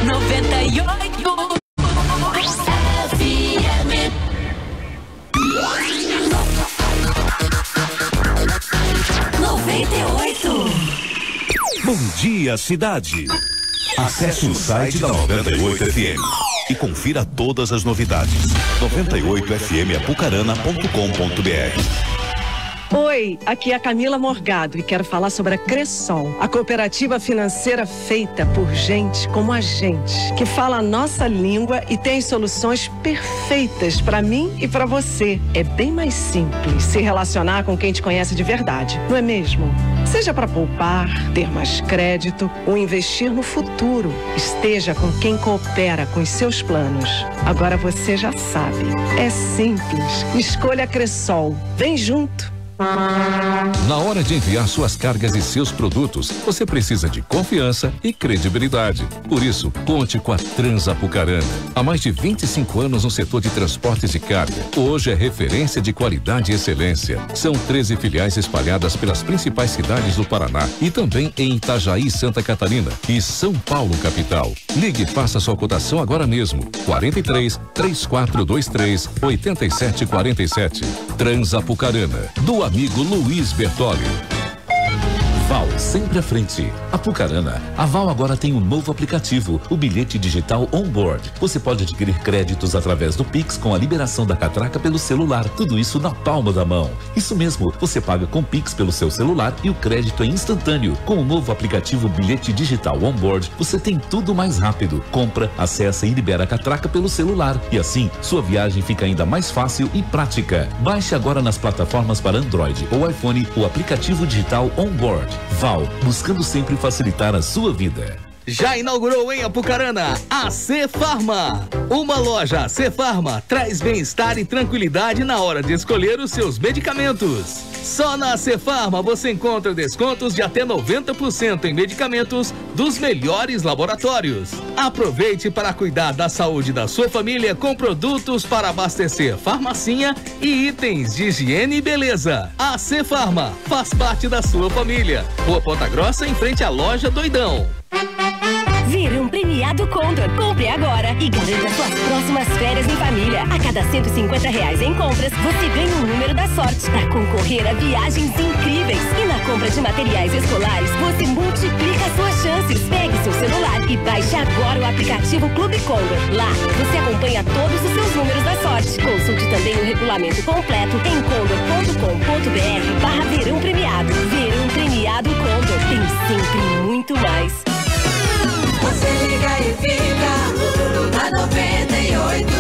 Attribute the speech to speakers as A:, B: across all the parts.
A: 98 FM.
B: Bom dia, cidade. Acesse o site da 98 FM e confira todas as novidades. 98fmapucarana.com.br.
C: Oi, aqui é a Camila Morgado e quero falar sobre a Cressol, a cooperativa financeira feita por gente como a gente, que fala a nossa língua e tem soluções perfeitas para mim e para você. É bem mais simples se relacionar com quem te conhece de verdade, não é mesmo? Seja para poupar, ter mais crédito ou investir no futuro, esteja com quem coopera com os seus planos. Agora você já sabe, é simples. Escolha a Cressol. Vem junto.
D: Na hora de enviar suas cargas e seus produtos, você precisa de confiança e credibilidade. Por isso, conte com a Transapucarana. Há mais de 25 anos no setor de transportes de carga. Hoje é referência de qualidade e excelência. São 13 filiais espalhadas pelas principais cidades do Paraná e também em Itajaí, Santa Catarina e São Paulo, capital. Ligue e faça sua cotação agora mesmo. 43 3423 8747. Transapucarana, do amigo Luiz Bertoli.
E: Val, sempre à frente. Apucarana. A Val agora tem um novo aplicativo, o bilhete digital On-Board. Você pode adquirir créditos através do Pix com a liberação da catraca pelo celular. Tudo isso na palma da mão. Isso mesmo, você paga com Pix pelo seu celular e o crédito é instantâneo. Com o novo aplicativo bilhete digital On-Board, você tem tudo mais rápido. Compra, acessa e libera a catraca pelo celular. E assim, sua viagem fica ainda mais fácil e prática. Baixe agora nas plataformas para Android ou iPhone o aplicativo digital On-Board. Val, buscando sempre facilitar a sua vida.
F: Já inaugurou em Apucarana a C-Farma. Uma loja C-Farma traz bem-estar e tranquilidade na hora de escolher os seus medicamentos. Só na C-Farma você encontra descontos de até 90% em medicamentos dos melhores laboratórios. Aproveite para cuidar da saúde da sua família com produtos para abastecer farmacinha e itens de higiene e beleza. A C-Farma faz parte da sua família. Rua Ponta Grossa, em frente à loja Doidão.
G: Verão premiado Condor. Compre agora e garanta suas próximas férias em família. A cada R$150 em compras, você ganha um número da sorte para concorrer a viagens incríveis. E na compra de materiais escolares, você multiplica suas chances. Pegue seu celular e baixe agora o aplicativo Clube Condor. Lá, você acompanha todos os seus números da sorte. Consulte também o regulamento completo em condor.com.br/verão premiado. Verão premiado Condor. Tem sempre muito mais.
A: Você liga e fica na 98.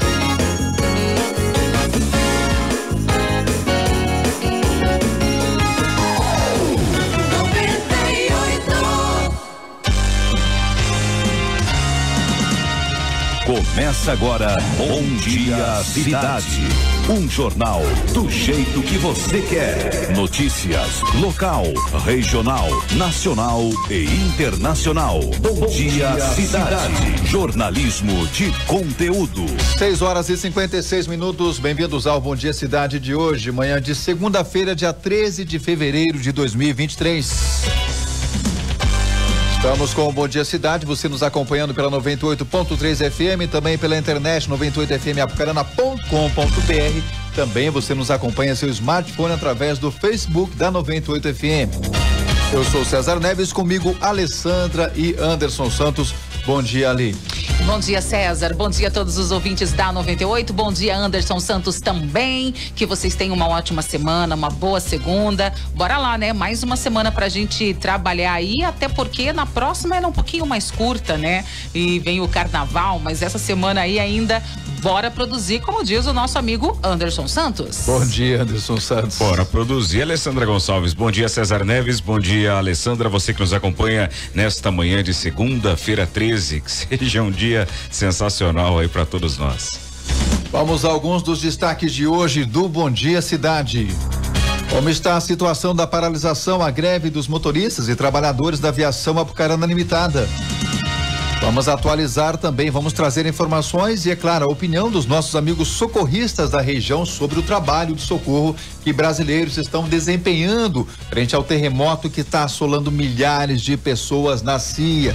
B: Começa agora Bom Dia Cidade. Um jornal do jeito que você quer. Notícias local, regional, nacional e internacional. Bom Dia Cidade. Jornalismo de conteúdo.
H: 6h56. Bem-vindos ao Bom Dia Cidade de hoje, manhã de segunda-feira, dia 13 de fevereiro de 2023. Estamos com o Bom Dia Cidade, você nos acompanhando pela 98.3 FM, também pela internet 98fmapucarana.com.br. Também você nos acompanha seu smartphone através do Facebook da 98 FM. Eu sou César Neves, comigo Alessandra e Anderson Santos. Bom dia, Ali.
I: Bom dia, César. Bom dia a todos os ouvintes da 98. Bom dia, Anderson Santos também. Que vocês tenham uma ótima semana, uma boa segunda. Bora lá, né? Mais uma semana pra gente trabalhar aí, até porque na próxima era um pouquinho mais curta, né? E vem o carnaval, mas essa semana aí ainda bora produzir, como diz o nosso amigo Anderson Santos.
H: Bom dia, Anderson Santos.
J: Bora produzir, Alessandra Gonçalves. Bom dia, César Neves. Bom dia, Alessandra. Você que nos acompanha nesta manhã de segunda-feira 13. Que seja um dia sensacional aí para todos nós.
H: Vamos a alguns dos destaques de hoje do Bom Dia Cidade. Como está a situação da paralisação, a greve dos motoristas e trabalhadores da aviação Apucarana Limitada? Vamos atualizar também, vamos trazer informações e, é claro, a opinião dos nossos amigos socorristas da região sobre o trabalho de socorro que brasileiros estão desempenhando frente ao terremoto que está assolando milhares de pessoas na Síria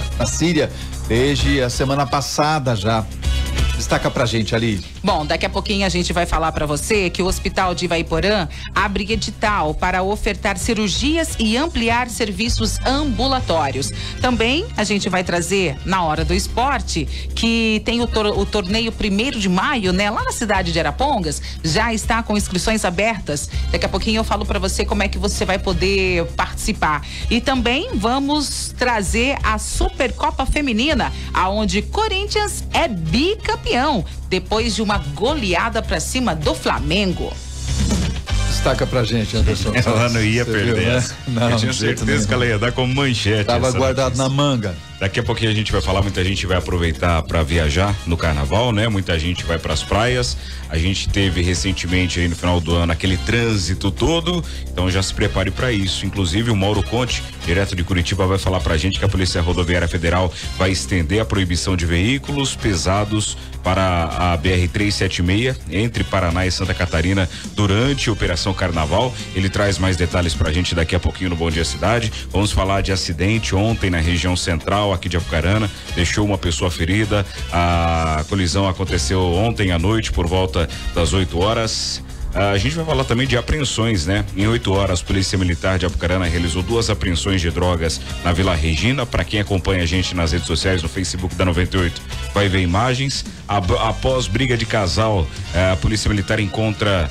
H: desde a semana passada já. Destaca pra gente ali.
I: Bom, daqui a pouquinho a gente vai falar pra você que o Hospital de Ivaiporã abre edital para ofertar cirurgias e ampliar serviços ambulatórios. Também a gente vai trazer na hora do esporte que tem o torneio 1º de maio, né? Lá na cidade de Arapongas, já está com inscrições abertas. Daqui a pouquinho eu falo pra você como é que você vai poder participar. E também vamos trazer a Supercopa Feminina, aonde Corinthians é bicampeão depois de uma goleada pra cima do Flamengo.
H: Destaca pra gente, Anderson.
J: Ela não ia perder,
H: viu, né? Não,
J: eu tinha certeza que ela ia dar como manchete.
H: Tava guardado na manga.
J: Daqui a pouquinho a gente vai falar, muita gente vai aproveitar para viajar no carnaval, né? Muita gente vai para as praias. A gente teve recentemente aí no final do ano aquele trânsito todo, então já se prepare para isso. Inclusive o Mauro Conte, direto de Curitiba, vai falar pra gente que a Polícia Rodoviária Federal vai estender a proibição de veículos pesados para a BR-376 entre Paraná e Santa Catarina durante a Operação Carnaval. Ele traz mais detalhes pra gente daqui a pouquinho no Bom Dia Cidade. Vamos falar de acidente ontem na região central aqui de Apucarana, deixou uma pessoa ferida. A colisão aconteceu ontem à noite por volta das 8 horas. A gente vai falar também de apreensões, né? Em 8 horas, a Polícia Militar de Apucarana realizou 2 apreensões de drogas na Vila Regina. Para quem acompanha a gente nas redes sociais, no Facebook da 98, vai ver imagens. Após briga de casal, a Polícia Militar encontra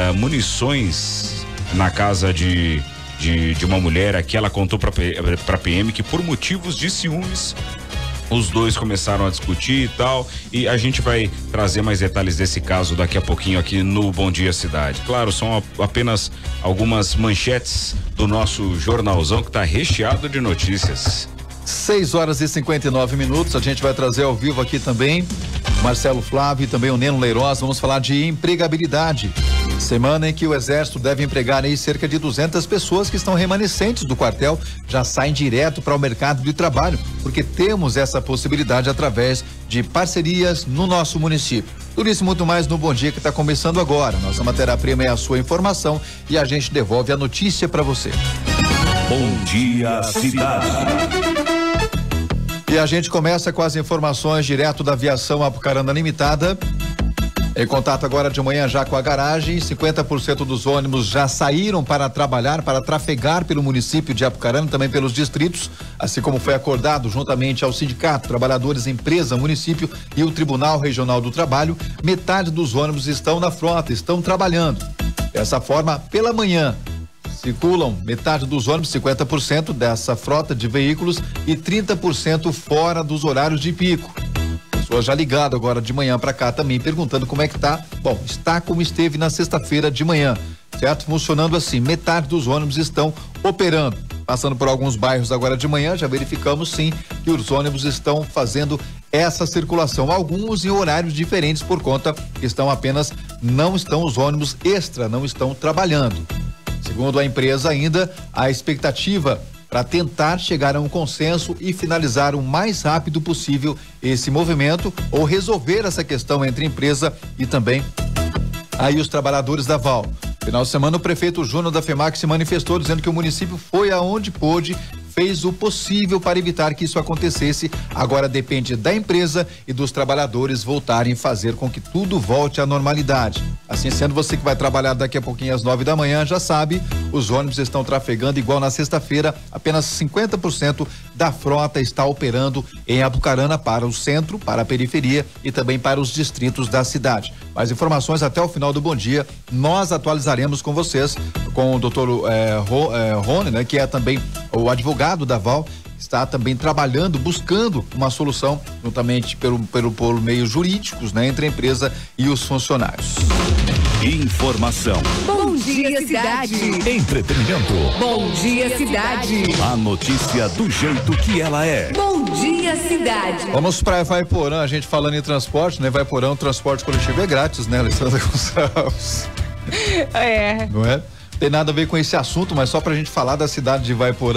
J: munições na casa de uma mulher. Aqui ela contou pra PM que por motivos de ciúmes os dois começaram a discutir e tal, e a gente vai trazer mais detalhes desse caso daqui a pouquinho aqui no Bom Dia Cidade. Claro, são apenas algumas manchetes do nosso jornalzão que tá recheado de notícias.
H: 6 horas e 59 minutos, a gente vai trazer ao vivo aqui também Marcelo Flávio e também o Neno Leiroz. Vamos falar de empregabilidade. Semana em que o Exército deve empregar aí cerca de 200 pessoas que estão remanescentes do quartel, já saem direto para o mercado de trabalho, porque temos essa possibilidade através de parcerias no nosso município. Tudo isso e muito mais no Bom Dia que está começando agora. Nossa matéria-prima é a sua informação e a gente devolve a notícia para você.
B: Bom Dia Cidade.
H: E a gente começa com as informações direto da Aviação Apucarana Limitada. Em contato agora de manhã já com a garagem, 50% dos ônibus já saíram para trabalhar, para trafegar pelo município de Apucarana, também pelos distritos, assim como foi acordado juntamente ao sindicato, trabalhadores, empresa, município e o Tribunal Regional do Trabalho. Metade dos ônibus estão na frota, estão trabalhando. Dessa forma, pela manhã, circulam metade dos ônibus, 50% dessa frota de veículos e 30% fora dos horários de pico. Pessoas já ligado agora de manhã para cá também perguntando como é que tá. Bom, está como esteve na sexta-feira de manhã, certo? Funcionando assim, metade dos ônibus estão operando. Passando por alguns bairros agora de manhã, já verificamos sim que os ônibus estão fazendo essa circulação, alguns em horários diferentes por conta que não estão os ônibus extra, não estão trabalhando. Segundo a empresa ainda, a expectativa para tentar chegar a um consenso e finalizar o mais rápido possível esse movimento ou resolver essa questão entre a empresa e também aí os trabalhadores da VAL. Final de semana, o prefeito Júnior da FEMAC se manifestou dizendo que o município foi aonde pôde, fez o possível para evitar que isso acontecesse. Agora depende da empresa e dos trabalhadores voltarem a fazer com que tudo volte à normalidade. Assim sendo, você que vai trabalhar daqui a pouquinho às 9 da manhã já sabe, os ônibus estão trafegando igual na sexta-feira, apenas 50% da frota está operando em Apucarana para o centro, para a periferia e também para os distritos da cidade. Mais informações até o final do Bom Dia, nós atualizaremos com vocês, com o doutor Rony, né, que é também o advogado da VAL, está também trabalhando, buscando uma solução, juntamente pelo meio jurídicos, né, entre a empresa e os funcionários.
B: Informação.
A: Bom Dia Cidade.
B: Entretenimento.
A: Bom Dia Cidade.
B: A notícia do jeito que ela é.
A: Bom Dia Cidade.
H: Vamos para Ivaiporã, a gente falando em transporte, né? Ivaiporã, o transporte coletivo é grátis, né, Alessandra Gonçalves?
I: É.
H: Não é? Tem nada a ver com esse assunto, mas só pra gente falar da cidade de Ivaiporã,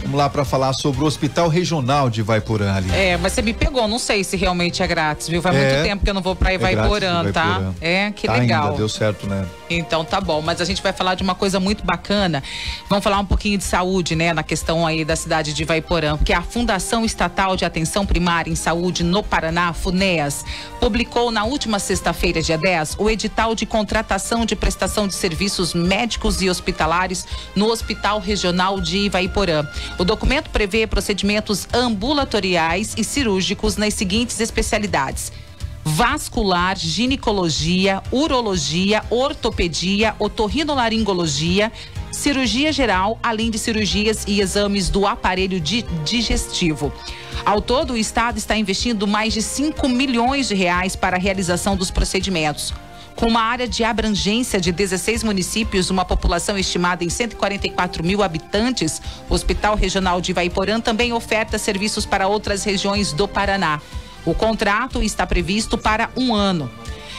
H: Vamos lá para falar sobre o Hospital Regional de Ivaiporã ali.
I: Mas você me pegou, não sei se realmente é grátis, viu? Faz muito tempo que eu não vou pra Ivaiporã, tá? Que legal.
H: Ainda deu certo, né?
I: Então tá bom, mas a gente vai falar de uma coisa muito bacana. Vamos falar um pouquinho de saúde, né? Na questão aí da cidade de Ivaiporã, porque a Fundação Estatal de Atenção Primária em Saúde no Paraná, FUNEAS, publicou na última sexta-feira, dia 10, o edital de contratação de prestação de serviços médicos e hospitalares no Hospital Regional de Ivaiporã. O documento prevê procedimentos ambulatoriais e cirúrgicos nas seguintes especialidades: vascular, ginecologia, urologia, ortopedia, otorrinolaringologia, cirurgia geral, além de cirurgias e exames do aparelho digestivo. Ao todo, o Estado está investindo mais de 5 milhões de reais para a realização dos procedimentos. Com uma área de abrangência de 16 municípios, uma população estimada em 144 mil habitantes, o Hospital Regional de Ivaiporã também oferta serviços para outras regiões do Paraná. O contrato está previsto para 1 ano.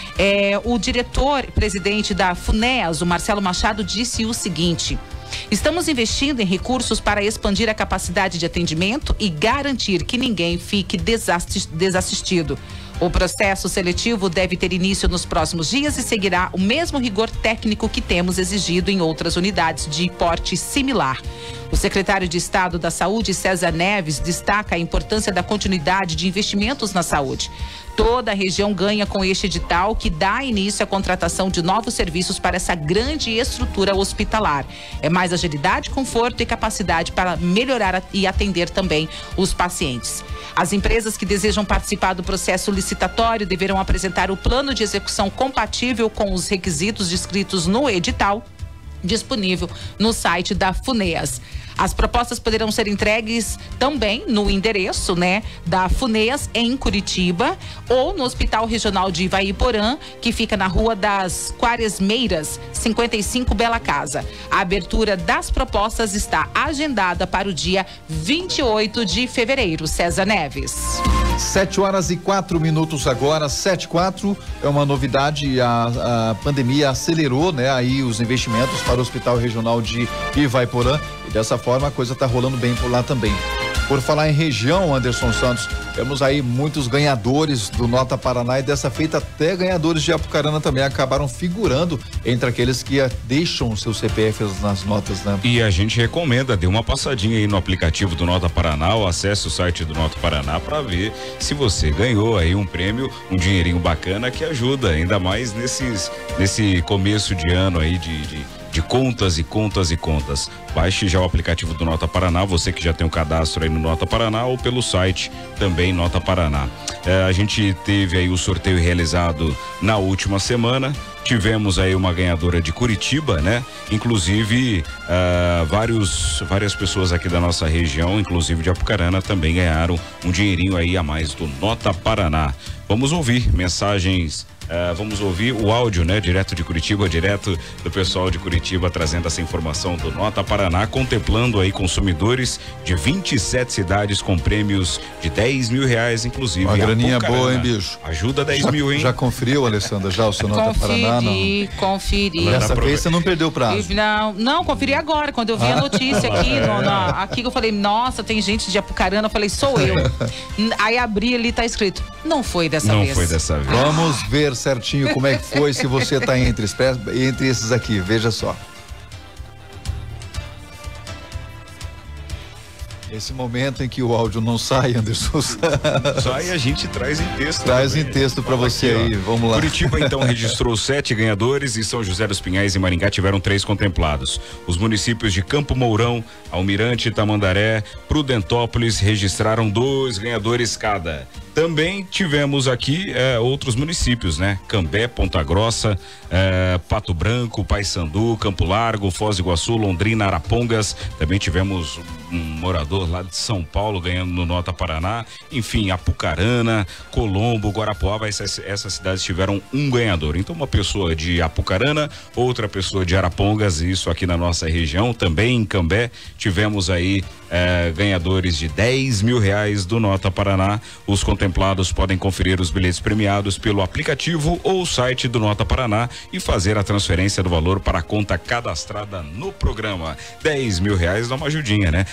I: O diretor-presidente da FUNEAS, o Marcelo Machado, disse o seguinte: estamos investindo em recursos para expandir a capacidade de atendimento e garantir que ninguém fique desassistido. O processo seletivo deve ter início nos próximos dias e seguirá o mesmo rigor técnico que temos exigido em outras unidades de porte similar. O secretário de Estado da Saúde, César Neves, destaca a importância da continuidade de investimentos na saúde. Toda a região ganha com este edital, que dá início à contratação de novos serviços para essa grande estrutura hospitalar. É mais agilidade, conforto e capacidade para melhorar e atender também os pacientes. As empresas que desejam participar do processo licitatório deverão apresentar o plano de execução compatível com os requisitos descritos no edital, disponível no site da FUNEAS. As propostas poderão ser entregues também no endereço, né, da FUNEAS em Curitiba, ou no Hospital Regional de Ivaiporã, que fica na Rua das Quaresmeiras, 55 Bela Casa. A abertura das propostas está agendada para o dia 28 de fevereiro. César Neves.
H: 7h04 agora, 7h04, é uma novidade, a pandemia acelerou, né, aí os investimentos para o Hospital Regional de Ivaiporã, e dessa forma a coisa está rolando bem por lá também. Por falar em região, Anderson Santos, temos aí muitos ganhadores do Nota Paraná, e dessa feita até ganhadores de Apucarana também acabaram figurando entre aqueles que deixam seus CPFs nas notas, né?
J: E a gente recomenda, dê uma passadinha aí no aplicativo do Nota Paraná ou acesse o site do Nota Paraná para ver se você ganhou aí um prêmio, um dinheirinho bacana que ajuda, ainda mais nesse começo de ano aí de contas e contas e contas. Baixe já o aplicativo do Nota Paraná, você que já tem um cadastro aí no Nota Paraná, ou pelo site também Nota Paraná. A gente teve aí o sorteio realizado na última semana. Tivemos aí uma ganhadora de Curitiba, né? Inclusive, várias pessoas aqui da nossa região, inclusive de Apucarana, também ganharam um dinheirinho aí a mais do Nota Paraná. Vamos ouvir mensagens. Vamos ouvir o áudio, né? Direto de Curitiba, direto do pessoal de Curitiba, trazendo essa informação do Nota Paraná, contemplando aí consumidores de 27 cidades com prêmios de 10 mil reais, inclusive.
H: Uma graninha boa, hein, bicho?
J: Ajuda 10 mil, hein?
H: Já conferiu, Alessandra, já o seu Nota Paraná? Não.
I: Conferi.
H: Dessa vez você não perdeu o prazo.
I: Não, conferi agora, quando eu vi a notícia aqui, aqui que eu falei, nossa, tem gente de Apucarana, eu falei, sou eu. Aí abri ali, tá escrito, não foi dessa vez.
J: Não foi dessa vez.
H: Vamos ver certinho como é que foi, se você tá entre esses aqui, veja só. Esse momento em que o áudio não sai, Anderson.
J: Sai, a gente traz em texto.
H: Traz também em texto para você aqui, aí, vamos lá.
J: Curitiba então registrou 7 ganhadores e São José dos Pinhais e Maringá tiveram 3 contemplados. Os municípios de Campo Mourão, Almirante, Tamandaré, Prudentópolis registraram 2 ganhadores cada. Também tivemos aqui outros municípios, né? Cambé, Ponta Grossa, Pato Branco, Paissandu, Campo Largo, Foz do Iguaçu, Londrina, Arapongas. Também tivemos um morador lá de São Paulo ganhando no Nota Paraná. Enfim, Apucarana, Colombo, Guarapuava, essas cidades tiveram um ganhador. Então, uma pessoa de Apucarana, outra pessoa de Arapongas, isso aqui na nossa região. Também em Cambé tivemos aí ganhadores de 10 mil reais do Nota Paraná. Os contemplados podem conferir os bilhetes premiados pelo aplicativo ou site do Nota Paraná e fazer a transferência do valor para a conta cadastrada no programa. 10 mil reais dá uma ajudinha, né?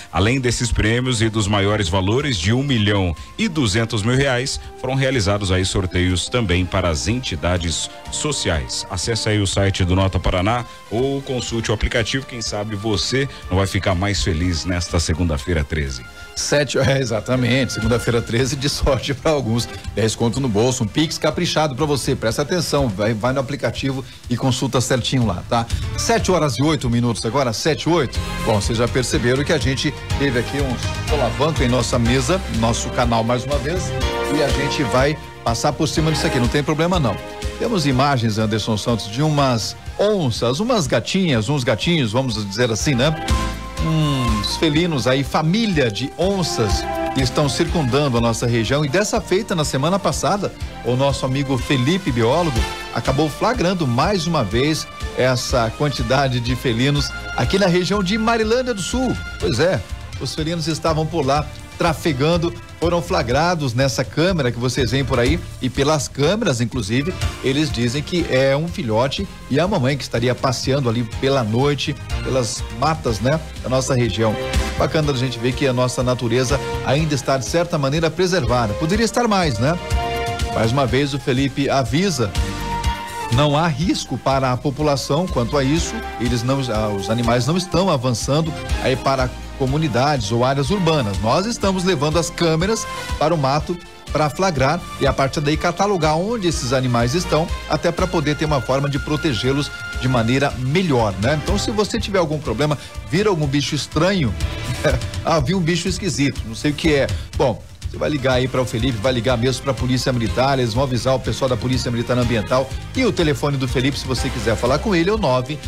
J: Além desses prêmios e dos maiores valores de R$1.200.000, foram realizados aí sorteios também para as entidades sociais. Acesse aí o site do Nota Paraná ou consulte o aplicativo, quem sabe você não vai ficar mais feliz nesta segunda-feira 13.
H: Exatamente, segunda-feira 13, de sorte para alguns, 10 conto no bolso, um Pix caprichado para você, presta atenção, vai no aplicativo e consulta certinho lá, tá? 7h08 agora, 7h08. Bom, vocês já perceberam que a gente teve aqui um solavanco em nossa mesa, nosso canal mais uma vez, e a gente vai passar por cima disso aqui, não tem problema não. Temos imagens, Anderson Santos, de umas onças, umas gatinhas, uns gatinhos, vamos dizer assim, né? Uns felinos aí, família de onças que estão circundando a nossa região, e dessa feita, na semana passada, o nosso amigo Felipe, biólogo, acabou flagrando mais uma vez essa quantidade de felinos aqui na região de Marilândia do Sul. Pois é, os felinos estavam por lá trafegando, foram flagrados nessa câmera que vocês veem por aí, e pelas câmeras, inclusive, eles dizem que é um filhote e a mamãe que estaria passeando ali pela noite, pelas matas, né, da nossa região. Bacana a gente ver que a nossa natureza ainda está, de certa maneira, preservada. Poderia estar mais, né? Mais uma vez, o Felipe avisa, não há risco para a população quanto a isso, os animais não estão avançando aí para comunidades ou áreas urbanas. Nós estamos levando as câmeras para o mato para flagrar e a partir daí catalogar onde esses animais estão, até para poder ter uma forma de protegê-los de maneira melhor, né? Então, se você tiver algum problema, vir algum bicho estranho, vi um bicho esquisito, não sei o que é. Bom, você vai ligar aí para o Felipe, vai ligar mesmo para a Polícia Militar, eles vão avisar o pessoal da Polícia Militar Ambiental, e o telefone do Felipe, se você quiser falar com ele, é o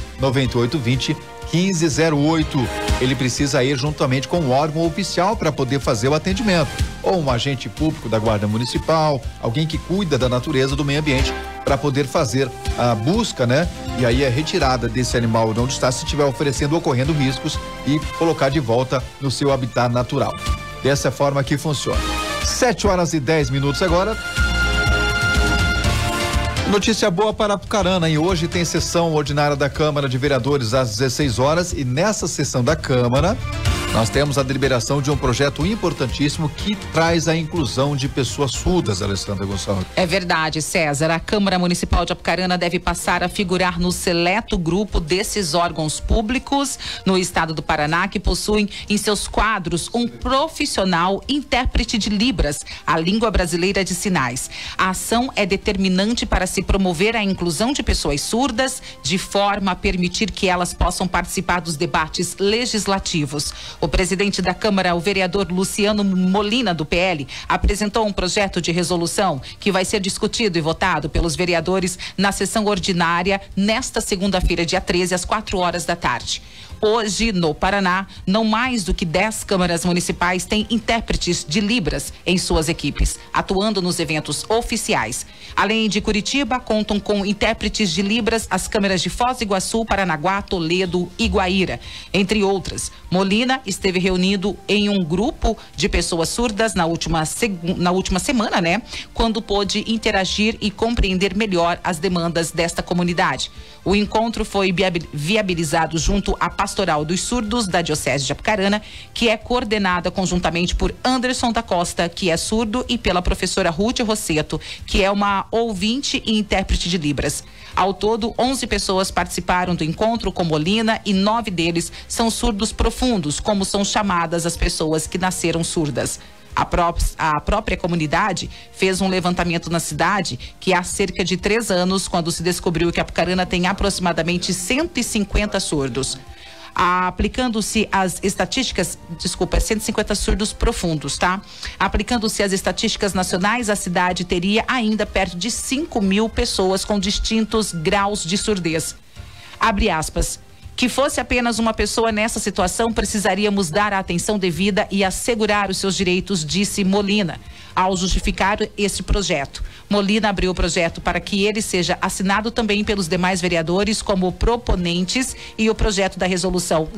H: 99820-1508. Ele precisa ir juntamente com o órgão oficial para poder fazer o atendimento, ou um agente público da Guarda Municipal, alguém que cuida da natureza, do meio ambiente, para poder fazer a busca, né? E aí a retirada desse animal de onde está, se estiver oferecendo, ocorrendo riscos, e colocar de volta no seu habitat natural. Dessa forma que funciona. 7h10 agora. Notícia boa para Apucarana, e hoje tem sessão ordinária da Câmara de Vereadores às 16 horas, e nessa sessão da Câmara nós temos a deliberação de um projeto importantíssimo que traz a inclusão de pessoas surdas, Alessandra Gonçalves.
I: É verdade, César. A Câmara Municipal de Apucarana deve passar a figurar no seleto grupo desses órgãos públicos no estado do Paraná que possuem em seus quadros um profissional intérprete de Libras, a língua brasileira de sinais. A ação é determinante para se promover a inclusão de pessoas surdas, de forma a permitir que elas possam participar dos debates legislativos. O presidente da Câmara, o vereador Luciano Molina, do PL, apresentou um projeto de resolução que vai ser discutido e votado pelos vereadores na sessão ordinária nesta segunda-feira, dia 13, às 4 da tarde. Hoje, no Paraná, não mais do que 10 câmaras municipais têm intérpretes de Libras em suas equipes, atuando nos eventos oficiais. Além de Curitiba, contam com intérpretes de Libras as câmaras de Foz do Iguaçu, Paranaguá, Toledo e Guaíra, entre outras. Molina esteve reunido em um grupo de pessoas surdas na última semana, né? Quando pôde interagir e compreender melhor as demandas desta comunidade. O encontro foi viabilizado junto à Pastoral dos Surdos da Diocese de Apucarana, que é coordenada conjuntamente por Anderson da Costa, que é surdo, e pela professora Ruth Rosseto, que é uma ouvinte e intérprete de Libras. Ao todo, 11 pessoas participaram do encontro com Molina e 9 deles são surdos profundos, como são chamadas as pessoas que nasceram surdas. A própria comunidade fez um levantamento na cidade que há cerca de 3 anos, quando se descobriu que Apucarana tem aproximadamente 150 surdos. Aplicando-se as estatísticas, 150 surdos profundos, tá? Aplicando-se as estatísticas nacionais, a cidade teria ainda perto de 5.000 pessoas com distintos graus de surdez. Abre aspas. Que fosse apenas uma pessoa nessa situação, precisaríamos dar a atenção devida e assegurar os seus direitos, disse Molina, ao justificar esse projeto. Molina abriu o projeto para que ele seja assinado também pelos demais vereadores como proponentes, e o projeto da resolução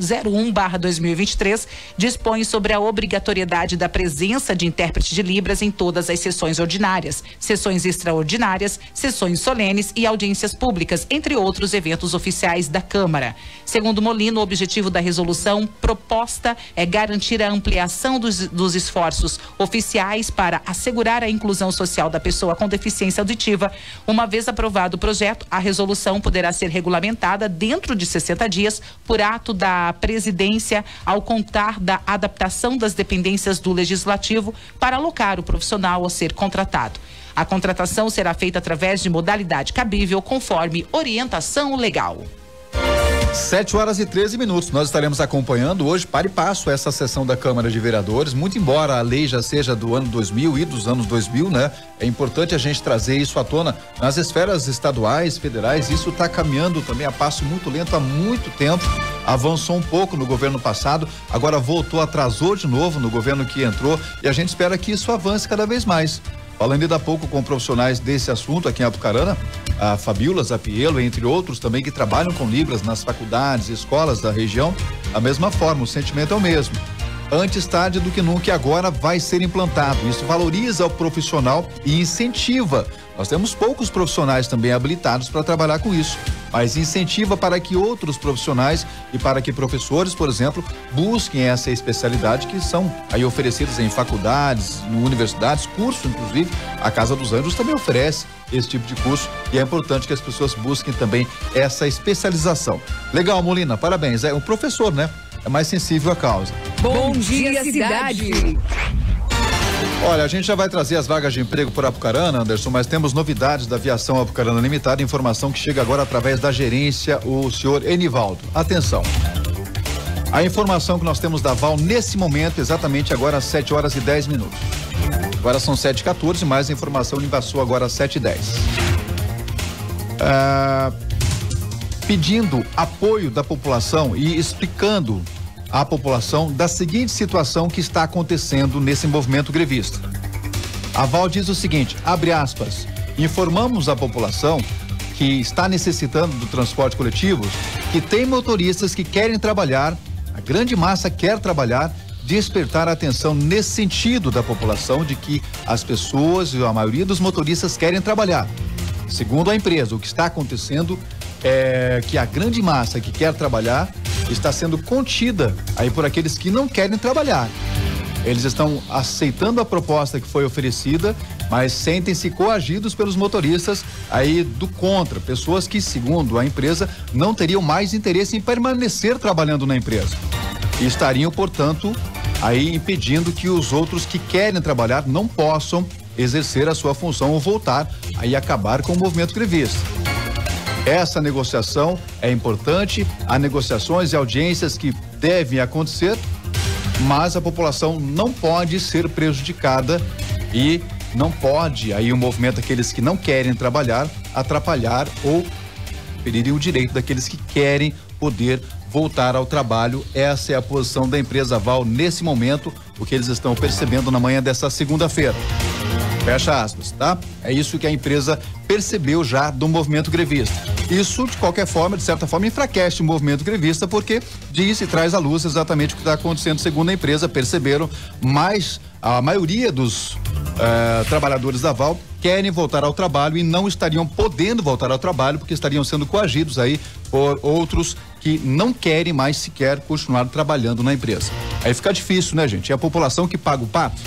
I: 01/2023 dispõe sobre a obrigatoriedade da presença de intérprete de Libras em todas as sessões ordinárias, sessões extraordinárias, sessões solenes e audiências públicas, entre outros eventos oficiais da Câmara. Segundo Molino, o objetivo da resolução proposta é garantir a ampliação dos esforços oficiais para assegurar a inclusão social da pessoa com deficiência auditiva. Uma vez aprovado o projeto, a resolução poderá ser regulamentada dentro de 60 dias por ato da presidência, ao contar da adaptação das dependências do Legislativo para alocar o profissional a ser contratado. A contratação será feita através de modalidade cabível, conforme orientação legal.
H: 7h13. Nós estaremos acompanhando hoje, para e passo, essa sessão da Câmara de Vereadores. Muito embora a lei já seja do ano 2000 e dos anos 2000, né? É importante a gente trazer isso à tona nas esferas estaduais, federais. Isso está caminhando também a passo muito lento há muito tempo. Avançou um pouco no governo passado, agora voltou, atrasou de novo no governo que entrou, e a gente espera que isso avance cada vez mais. Falando ainda há pouco com profissionais desse assunto aqui em Apucarana, a Fabiola Zapielo, entre outros também, que trabalham com Libras nas faculdades e escolas da região, da mesma forma, o sentimento é o mesmo. Antes tarde do que nunca, e agora vai ser implantado. Isso valoriza o profissional e incentiva. Nós temos poucos profissionais também habilitados para trabalhar com isso, mas incentiva para que outros profissionais e para que professores, por exemplo, busquem essa especialidade que são aí oferecidas em faculdades, em universidades, cursos, inclusive. A Casa dos Anjos também oferece esse tipo de curso, e é importante que as pessoas busquem também essa especialização. Legal, Molina, parabéns. É um professor, né? É mais sensível à causa.
A: Bom dia, cidade.
H: Olha, a gente já vai trazer as vagas de emprego por Apucarana, Anderson, mas temos novidades da Aviação Apucarana Limitada, informação que chega agora através da gerência, o senhor Enivaldo. Atenção. A informação que nós temos da Val nesse momento, exatamente agora às 7h10. Agora são 7h14, mais a informação lhe passou agora às 7h10. Pedindo apoio da população e explicando à população da seguinte situação que está acontecendo nesse movimento grevista. A Val diz o seguinte, abre aspas, informamos a população que está necessitando do transporte coletivo, que tem motoristas que querem trabalhar, a grande massa quer trabalhar, despertar a atenção nesse sentido da população de que as pessoas, a maioria dos motoristas querem trabalhar. Segundo a empresa, o que está acontecendo é que a grande massa que quer trabalhar está sendo contida aí por aqueles que não querem trabalhar. Eles estão aceitando a proposta que foi oferecida, mas sentem-se coagidos pelos motoristas aí do contra, pessoas que, segundo a empresa, não teriam mais interesse em permanecer trabalhando na empresa. E estariam, portanto, aí impedindo que os outros que querem trabalhar não possam exercer a sua função ou voltar aí acabar com o movimento grevista. Essa negociação é importante, há negociações e audiências que devem acontecer, mas a população não pode ser prejudicada e não pode aí o movimento daqueles que não querem trabalhar atrapalhar ou ferirem o direito daqueles que querem poder voltar ao trabalho. Essa é a posição da empresa Val nesse momento, o que eles estão percebendo na manhã dessa segunda-feira. Fecha aspas, tá? É isso que a empresa percebeu já do movimento grevista. Isso, de qualquer forma, de certa forma, enfraquece o movimento grevista, porque diz e traz à luz exatamente o que está acontecendo. Segundo a empresa, perceberam, mas a maioria dos trabalhadores da Val querem voltar ao trabalho e não estariam podendo voltar ao trabalho porque estariam sendo coagidos aí por outros que não querem mais sequer continuar trabalhando na empresa. Aí fica difícil, né, gente? É a população que paga o pato.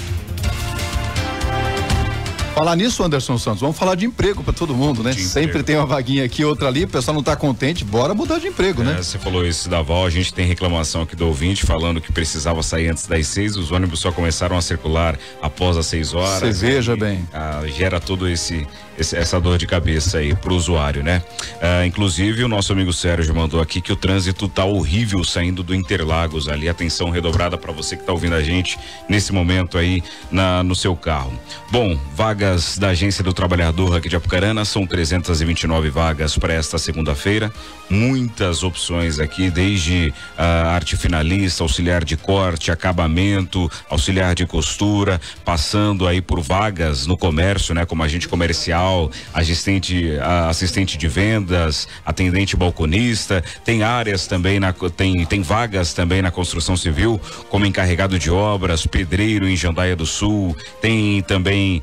H: Falar nisso, Anderson Santos, vamos falar de emprego para todo mundo, né? Sempre tem uma vaguinha aqui, outra ali, o pessoal não tá contente, bora mudar de emprego, né?
J: Você falou isso da Val, a gente tem reclamação aqui do ouvinte falando que precisava sair antes das 6, os ônibus só começaram a circular após as 6 horas.
H: Você veja bem.
J: Gera todo essa dor de cabeça aí pro usuário, né? Inclusive o nosso amigo Sérgio mandou aqui que o trânsito tá horrível saindo do Interlagos ali, atenção redobrada para você que tá ouvindo a gente nesse momento aí no seu carro. Bom, vagas da Agência do Trabalhador aqui de Apucarana, são 329 vagas para esta segunda-feira, muitas opções aqui, desde arte finalista, auxiliar de corte, acabamento, auxiliar de costura, passando aí por vagas no comércio, né? Como agente comercial, assistente de vendas, atendente balconista, tem áreas também, tem vagas também na construção civil, como encarregado de obras, pedreiro em Jandaia do Sul, tem também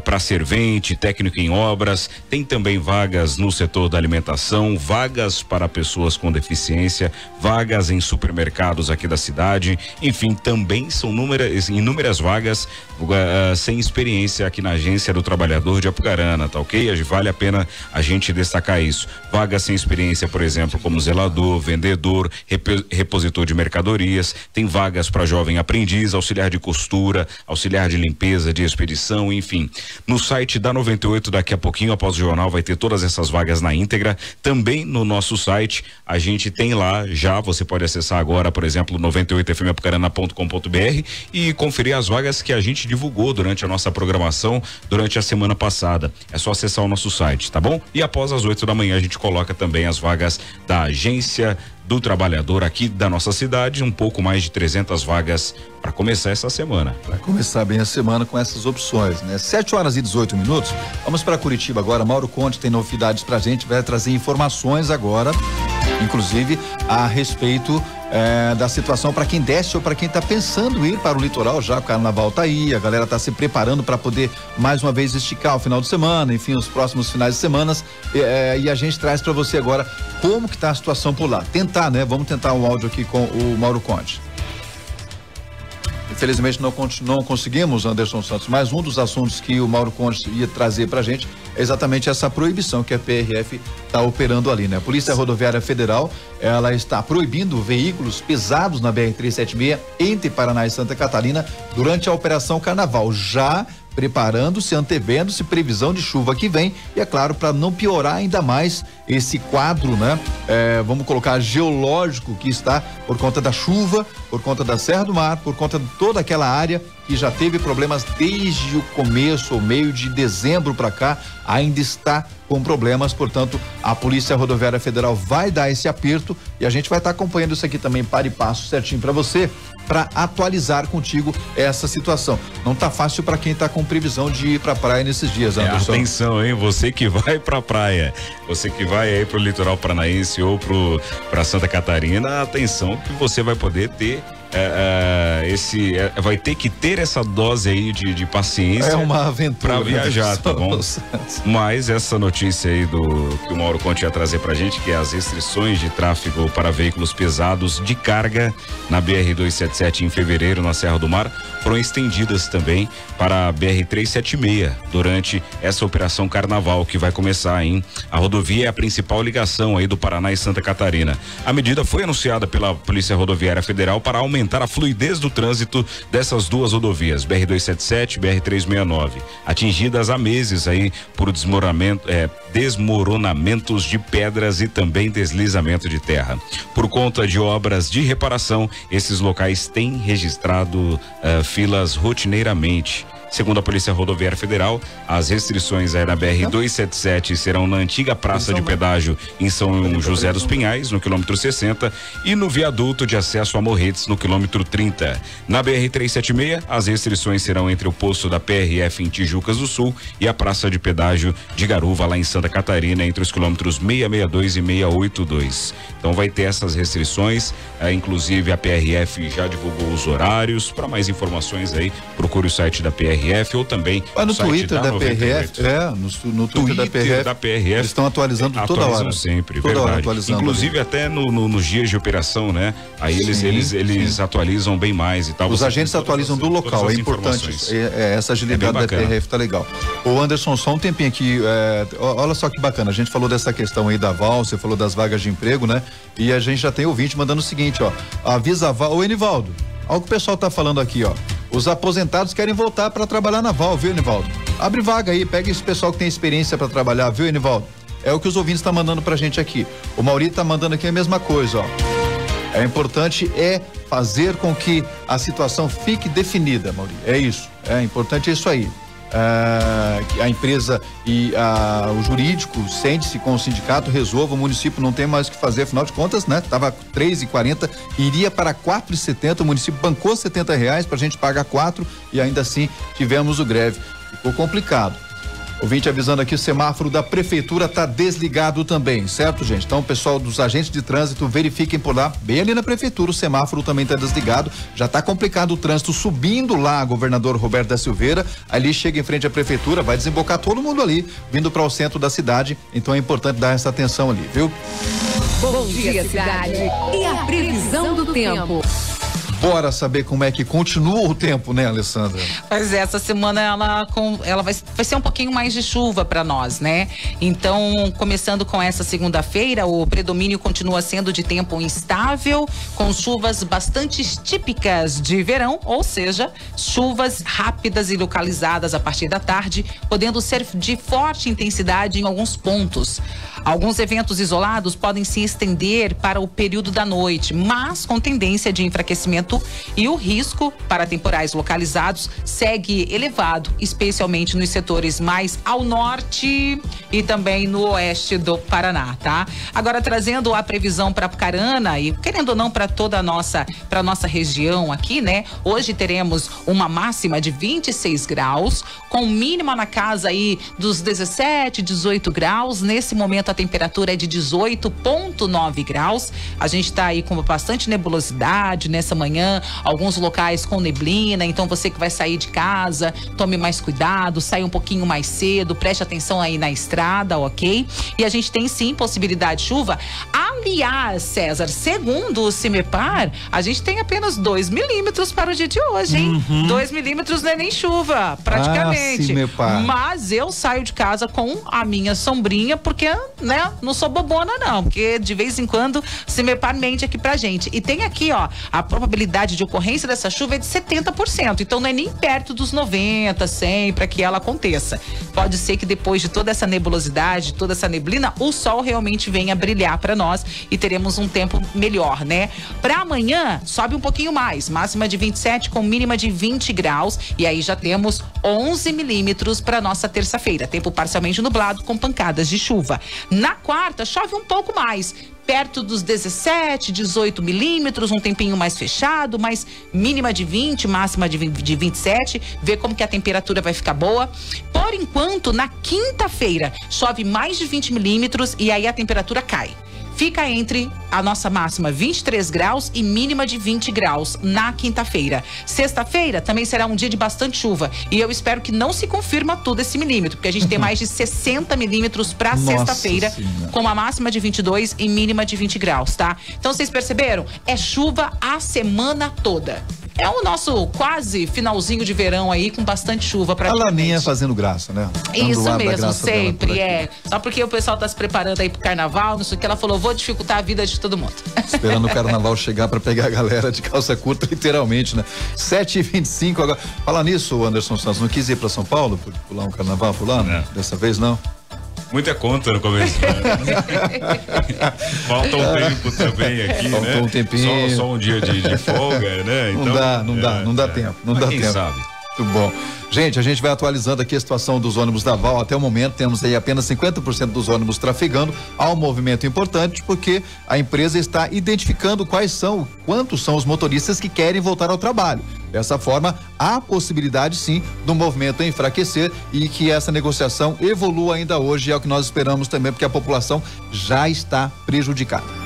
J: para servente, técnico em obras, tem também vagas no setor da alimentação, vagas para pessoas com deficiência, vagas em supermercados aqui da cidade, enfim, também são inúmeras vagas sem experiência aqui na Agência do Trabalhador de Apucarana, tá ok? Vale a pena a gente destacar isso. Vagas sem experiência, por exemplo, como zelador, vendedor, repositor de mercadorias, tem vagas para jovem aprendiz, auxiliar de costura, auxiliar de limpeza, de expedição, enfim. No site da 98, daqui a pouquinho, após o jornal, vai ter todas essas vagas na íntegra. Também no nosso site, a gente tem lá já, você pode acessar agora, por exemplo, 98fmapucarana.com.br e conferir as vagas que a gente divulgou durante a nossa programação, durante a semana passada. É só acessar o nosso site, tá bom? E após as 8 da manhã a gente coloca também as vagas da Agência do Trabalhador aqui da nossa cidade, um pouco mais de 300 vagas para começar essa semana.
H: Para começar bem a semana com essas opções, né? 7h18. Vamos para Curitiba agora. Mauro Conte tem novidades pra gente, vai trazer informações agora, inclusive a respeito da situação para quem desce ou para quem está pensando ir para o litoral. Já o carnaval tá aí, a galera tá se preparando para poder mais uma vez esticar o final de semana, enfim, os próximos finais de semana, e a gente traz para você agora como que tá a situação por lá. Vamos tentar um áudio aqui com o Mauro Conte. Infelizmente não conseguimos, Anderson Santos, mas um dos assuntos que o Mauro Conte ia trazer pra gente é exatamente essa proibição que a PRF está operando ali, né? A Polícia Rodoviária Federal, ela está proibindo veículos pesados na BR-376 entre Paraná e Santa Catarina durante a Operação Carnaval, já preparando-se, antevendo-se previsão de chuva que vem, e é claro, para não piorar ainda mais esse quadro, né? Vamos colocar geológico que está por conta da chuva, por conta da Serra do Mar, por conta de toda aquela área que já teve problemas desde o começo ou meio de dezembro para cá, ainda está com problemas. Portanto, a Polícia Rodoviária Federal vai dar esse aperto e a gente vai estar acompanhando isso aqui também para e passo certinho para você, para atualizar contigo essa situação. Não tá fácil para quem tá com previsão de ir pra praia nesses dias, Anderson.
J: Atenção, hein? Você que vai pra praia, você que vai aí pro litoral paranaense ou pra Santa Catarina, atenção que você vai poder ter vai ter que ter essa dose aí de paciência.
H: É uma aventura
J: pra viajar, tá bom? Mas essa notícia aí que o Mauro Conte ia trazer pra gente, que é as restrições de tráfego para veículos pesados de carga na BR-277 em fevereiro na Serra do Mar, foram estendidas também para a BR-376 durante essa operação Carnaval que vai começar, hein? A rodovia é a principal ligação aí do Paraná e Santa Catarina. A medida foi anunciada pela Polícia Rodoviária Federal para aumentar a fluidez do trânsito dessas duas rodovias, BR-277 e BR-369, atingidas há meses aí por desmoronamentos de pedras e também deslizamento de terra. Por conta de obras de reparação, esses locais têm registrado filas rotineiramente. Segundo a Polícia Rodoviária Federal, as restrições aí na BR-277 serão na antiga praça de pedágio em São José dos Pinhais, no quilômetro 60, e no viaduto de acesso a Morretes, no quilômetro 30. Na BR-376, as restrições serão entre o posto da PRF em Tijucas do Sul e a praça de pedágio de Garuva, lá em Santa Catarina, entre os quilômetros 662 e 682. Então vai ter essas restrições, inclusive a PRF já divulgou os horários. Para mais informações aí, procure o site da PRF ou também
H: no Twitter da PRF, no Twitter da PRF, eles estão atualizando toda hora.
J: Sempre, toda verdade. Hora atualizando. Inclusive até nos dias de operação, né? Aí eles atualizam bem mais e tal.
H: Os agentes atualizam do local, é importante. Essa agilidade da PRF tá legal. O Anderson, só um tempinho aqui, olha só que bacana, a gente falou dessa questão aí da Val, você falou das vagas de emprego, né? E a gente já tem ouvinte mandando o seguinte, ó, avisa a Val, ô Enivaldo, olha o que o pessoal tá falando aqui, ó. Os aposentados querem voltar para trabalhar na Val, viu, Enivaldo? Abre vaga aí, pega esse pessoal que tem experiência para trabalhar, viu, Enivaldo? É o que os ouvintes estão mandando pra gente aqui. O Mauri tá mandando aqui a mesma coisa, ó. É importante fazer com que a situação fique definida, Mauri. É isso. É importante isso aí. Que a empresa e o jurídico sente-se com o sindicato, resolva, o município não tem mais o que fazer, afinal de contas, né? Tava R$3,40, iria para R$4,70, o município bancou R$70 pra gente pagar 4 e ainda assim tivemos o greve. Ficou complicado. Ouvinte avisando aqui, o semáforo da prefeitura está desligado também, certo, gente? Então, o pessoal dos agentes de trânsito, verifiquem por lá, bem ali na prefeitura, o semáforo também está desligado. Já está complicado o trânsito subindo lá, governador Roberto da Silveira. Ali chega em frente à prefeitura, vai desembocar todo mundo ali, vindo para o centro da cidade. Então é importante dar essa atenção ali, viu?
A: Bom dia, cidade. E a previsão do tempo.
H: Bora saber como é que continua o tempo, né, Alessandra?
I: Pois é, essa semana ela vai ser um pouquinho mais de chuva para nós, né? Então, começando com essa segunda-feira, o predomínio continua sendo de tempo instável, com chuvas bastante típicas de verão, ou seja, chuvas rápidas e localizadas a partir da tarde, podendo ser de forte intensidade em alguns pontos. Alguns eventos isolados podem se estender para o período da noite, mas com tendência de enfraquecimento, e o risco para temporais localizados segue elevado, especialmente nos setores mais ao norte e também no oeste do Paraná, tá? Agora, trazendo a previsão para Apucarana e querendo ou não para toda a nossa região aqui, né? Hoje teremos uma máxima de 26 graus, com mínima na casa aí dos 17, 18 graus. Nesse momento a temperatura é de 18,9 graus. A gente tá aí com bastante nebulosidade nessa manhã, alguns locais com neblina, então você que vai sair de casa, tome mais cuidado, saia um pouquinho mais cedo, preste atenção aí na estrada, ok? E a gente tem sim possibilidade de chuva. Aliás, César, segundo o CIMEPAR, a gente tem apenas 2 milímetros para o dia de hoje, hein? 2 milímetros não é nem chuva, praticamente. Mas eu saio de casa com a minha sombrinha, porque, né, não sou bobona não, porque de vez em quando o CIMEPAR mente aqui pra gente. E tem aqui, ó, a probabilidade de ocorrência dessa chuva é de 70%, então não é nem perto dos 90, 100 para que ela aconteça. Pode ser que depois de toda essa nebulosidade, toda essa neblina, o sol realmente venha brilhar para nós e teremos um tempo melhor, né? Para amanhã, sobe um pouquinho mais, máxima de 27 com mínima de 20 graus, e aí já temos 11 milímetros para nossa terça-feira, tempo parcialmente nublado com pancadas de chuva. Na quarta, chove um pouco mais, perto dos 17, 18 milímetros, um tempinho mais fechado, mas mínima de 20, máxima de 27, ver como que a temperatura vai ficar boa. Por enquanto, na quinta-feira, chove mais de 20 milímetros e aí a temperatura cai. Fica entre a nossa máxima 23 graus e mínima de 20 graus na quinta-feira. Sexta-feira também será um dia de bastante chuva e eu espero que não se confirma tudo esse milímetro, porque a gente tem mais de 60 milímetros para sexta-feira, com uma máxima de 22 e mínima de 20 graus, tá? Então vocês perceberam? É chuva a semana toda. É o nosso quase finalzinho de verão aí, com bastante chuva praticamente.
H: A laninha fazendo graça, né?
I: Isso mesmo, sempre é. Só porque o pessoal tá se preparando aí pro carnaval, não sei o que, ela falou, vou dificultar a vida de todo mundo.
H: Esperando o carnaval chegar pra pegar a galera de calça curta, literalmente, né? 7h25 agora. Falar nisso, Anderson Santos, não quis ir pra São Paulo, pular um carnaval por lá? Não. Dessa vez não?
J: Muita conta no começo. Falta um tempo também aqui,
H: Faltou
J: né?
H: Um tempinho.
J: Só um dia de folga, né?
H: Então, não dá tempo. Não dá
J: quem
H: tempo.
J: sabe?
H: Muito bom. Gente, a gente vai atualizando aqui a situação dos ônibus da Val. Até o momento temos aí apenas 50% dos ônibus trafegando. Há um movimento importante porque a empresa está identificando quantos são os motoristas que querem voltar ao trabalho. Dessa forma, há possibilidade sim do movimento enfraquecer e que essa negociação evolua ainda hoje, é o que nós esperamos também, porque a população já está prejudicada.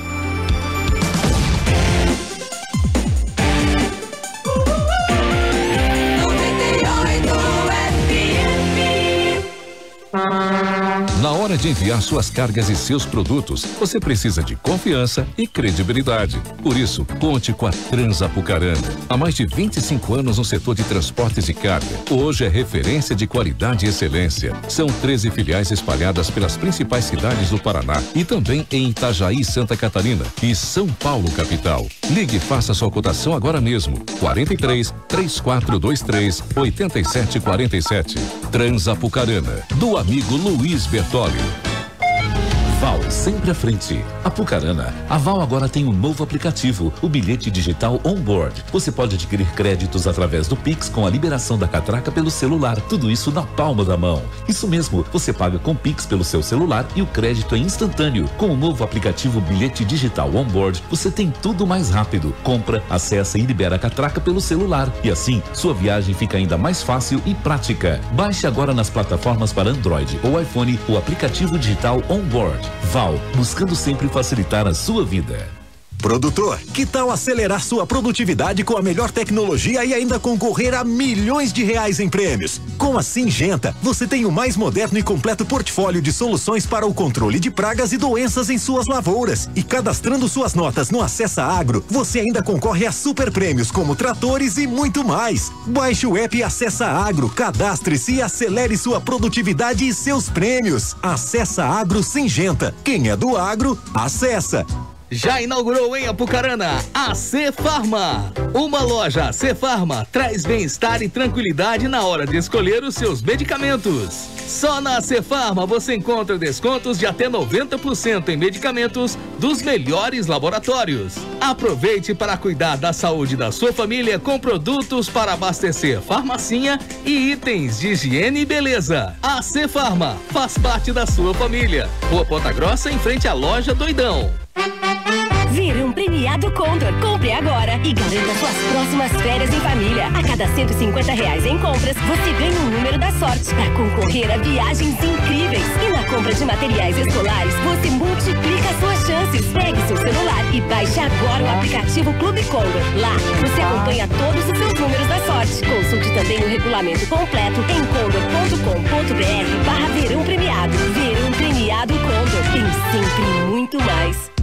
D: Na hora de enviar suas cargas e seus produtos, você precisa de confiança e credibilidade. Por isso, conte com a Transapucarana. Há mais de 25 anos no setor de transportes de carga. Hoje é referência de qualidade e excelência. São 13 filiais espalhadas pelas principais cidades do Paraná e também em Itajaí, Santa Catarina e São Paulo, capital. Ligue e faça sua cotação agora mesmo. 43-3423-8747. Transapucarana, do amigo Luiz Bertolli.
E: Val, sempre à frente. Apucarana, a Val agora tem um novo aplicativo, o bilhete digital On-Board. Você pode adquirir créditos através do Pix com a liberação da catraca pelo celular. Tudo isso na palma da mão. Isso mesmo, você paga com Pix pelo seu celular e o crédito é instantâneo. Com o novo aplicativo bilhete digital On-Board, você tem tudo mais rápido. Compra, acessa e libera a catraca pelo celular. E assim, sua viagem fica ainda mais fácil e prática. Baixe agora nas plataformas para Android ou iPhone o aplicativo digital On-Board. Val, buscando sempre facilitar a sua vida.
K: Produtor, que tal acelerar sua produtividade com a melhor tecnologia e ainda concorrer a milhões de reais em prêmios? Com a Syngenta, você tem o mais moderno e completo portfólio de soluções para o controle de pragas e doenças em suas lavouras. E cadastrando suas notas no Acessa Agro, você ainda concorre a super prêmios como tratores e muito mais. Baixe o app Acessa Agro, cadastre-se e acelere sua produtividade e seus prêmios. Acessa Agro Syngenta. Quem é do agro, acessa.
F: Já inaugurou em Apucarana a C-Farma. Uma loja C-Farma traz bem-estar e tranquilidade na hora de escolher os seus medicamentos. Só na C-Farma você encontra descontos de até 90% em medicamentos dos melhores laboratórios. Aproveite para cuidar da saúde da sua família com produtos para abastecer farmacinha e itens de higiene e beleza. A C-Farma faz parte da sua família. Rua Ponta Grossa, em frente à loja Doidão.
G: Verão premiado Condor. Compre agora e garanta suas próximas férias em família. A cada R$150 em compras, você ganha um número da sorte para concorrer a viagens incríveis. E na compra de materiais escolares, você multiplica suas chances. Pegue seu celular e baixe agora o aplicativo Clube Condor. Lá, você acompanha todos os seus números da sorte. Consulte também o regulamento completo em condor.com.br/verão premiado. Verão premiado Condor. Tem sempre muito mais.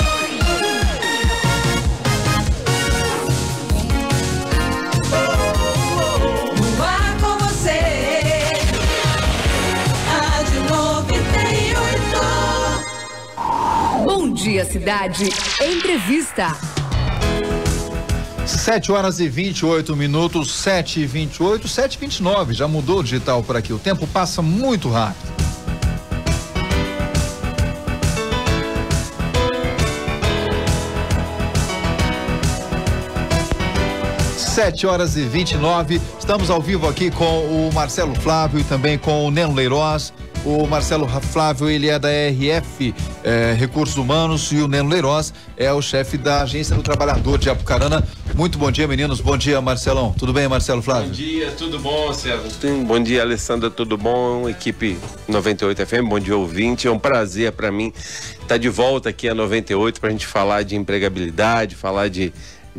A: Bom dia, cidade. Entrevista.
H: 7h28, 7h28, 7h29. Já mudou o digital por aqui. O tempo passa muito rápido. Sete horas e 29. Estamos ao vivo aqui com o Marcelo Flávio e também com o Neno Leiroz. O Marcelo Flávio, ele é da RF Recursos Humanos, e o Neno Leiroz é o chefe da Agência do Trabalhador de Apucarana. Muito bom dia, meninos. Bom dia, Marcelão. Tudo bem, Marcelo Flávio?
L: Bom dia, tudo bom, César? Bom dia, Alessandra, tudo bom? Equipe 98 FM, bom dia, ouvinte. É um prazer para mim estar de volta aqui a 98 para a gente falar de empregabilidade, falar de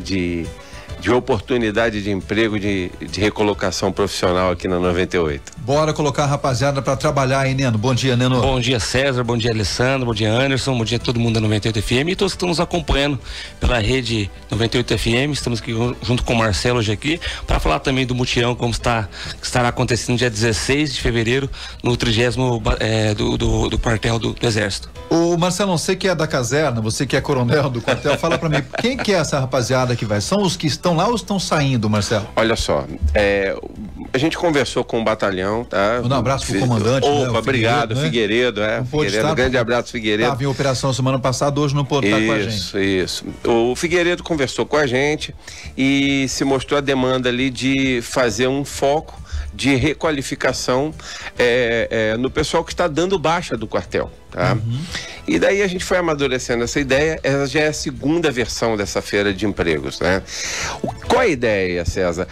L: oportunidade de emprego, de recolocação profissional aqui na 98.
H: Bora colocar a rapaziada para trabalhar aí, Neno. Bom dia, Neno.
M: Bom dia, César. Bom dia, Alessandro. Bom dia, Anderson. Bom dia a todo mundo da 98 FM e todos que estão nos acompanhando pela rede 98 FM. Estamos aqui junto com o Marcelo hoje aqui para falar também do mutirão, como estará acontecendo dia 16 de fevereiro no 30º do quartel do Exército.
H: O Marcelo, você que é da caserna, você que é coronel do quartel, fala para mim, quem que é essa rapaziada que vai? São os que estão lá ou estão saindo, Marcelo?
L: Olha só, a gente conversou com o batalhão, tá?
H: Um abraço pro comandante.
L: Opa, né? Obrigado, Figueiredo, Figueiredo, grande abraço, Figueiredo.
H: Estava em operação semana passada, hoje não pôde estar com a gente.
L: Isso. O Figueiredo conversou com a gente e se mostrou a demanda ali de fazer um foco de requalificação no pessoal que está dando baixa do quartel, tá? E daí a gente foi amadurecendo essa ideia. Essa já é a segunda versão dessa feira de empregos, né? Qual é a ideia, César?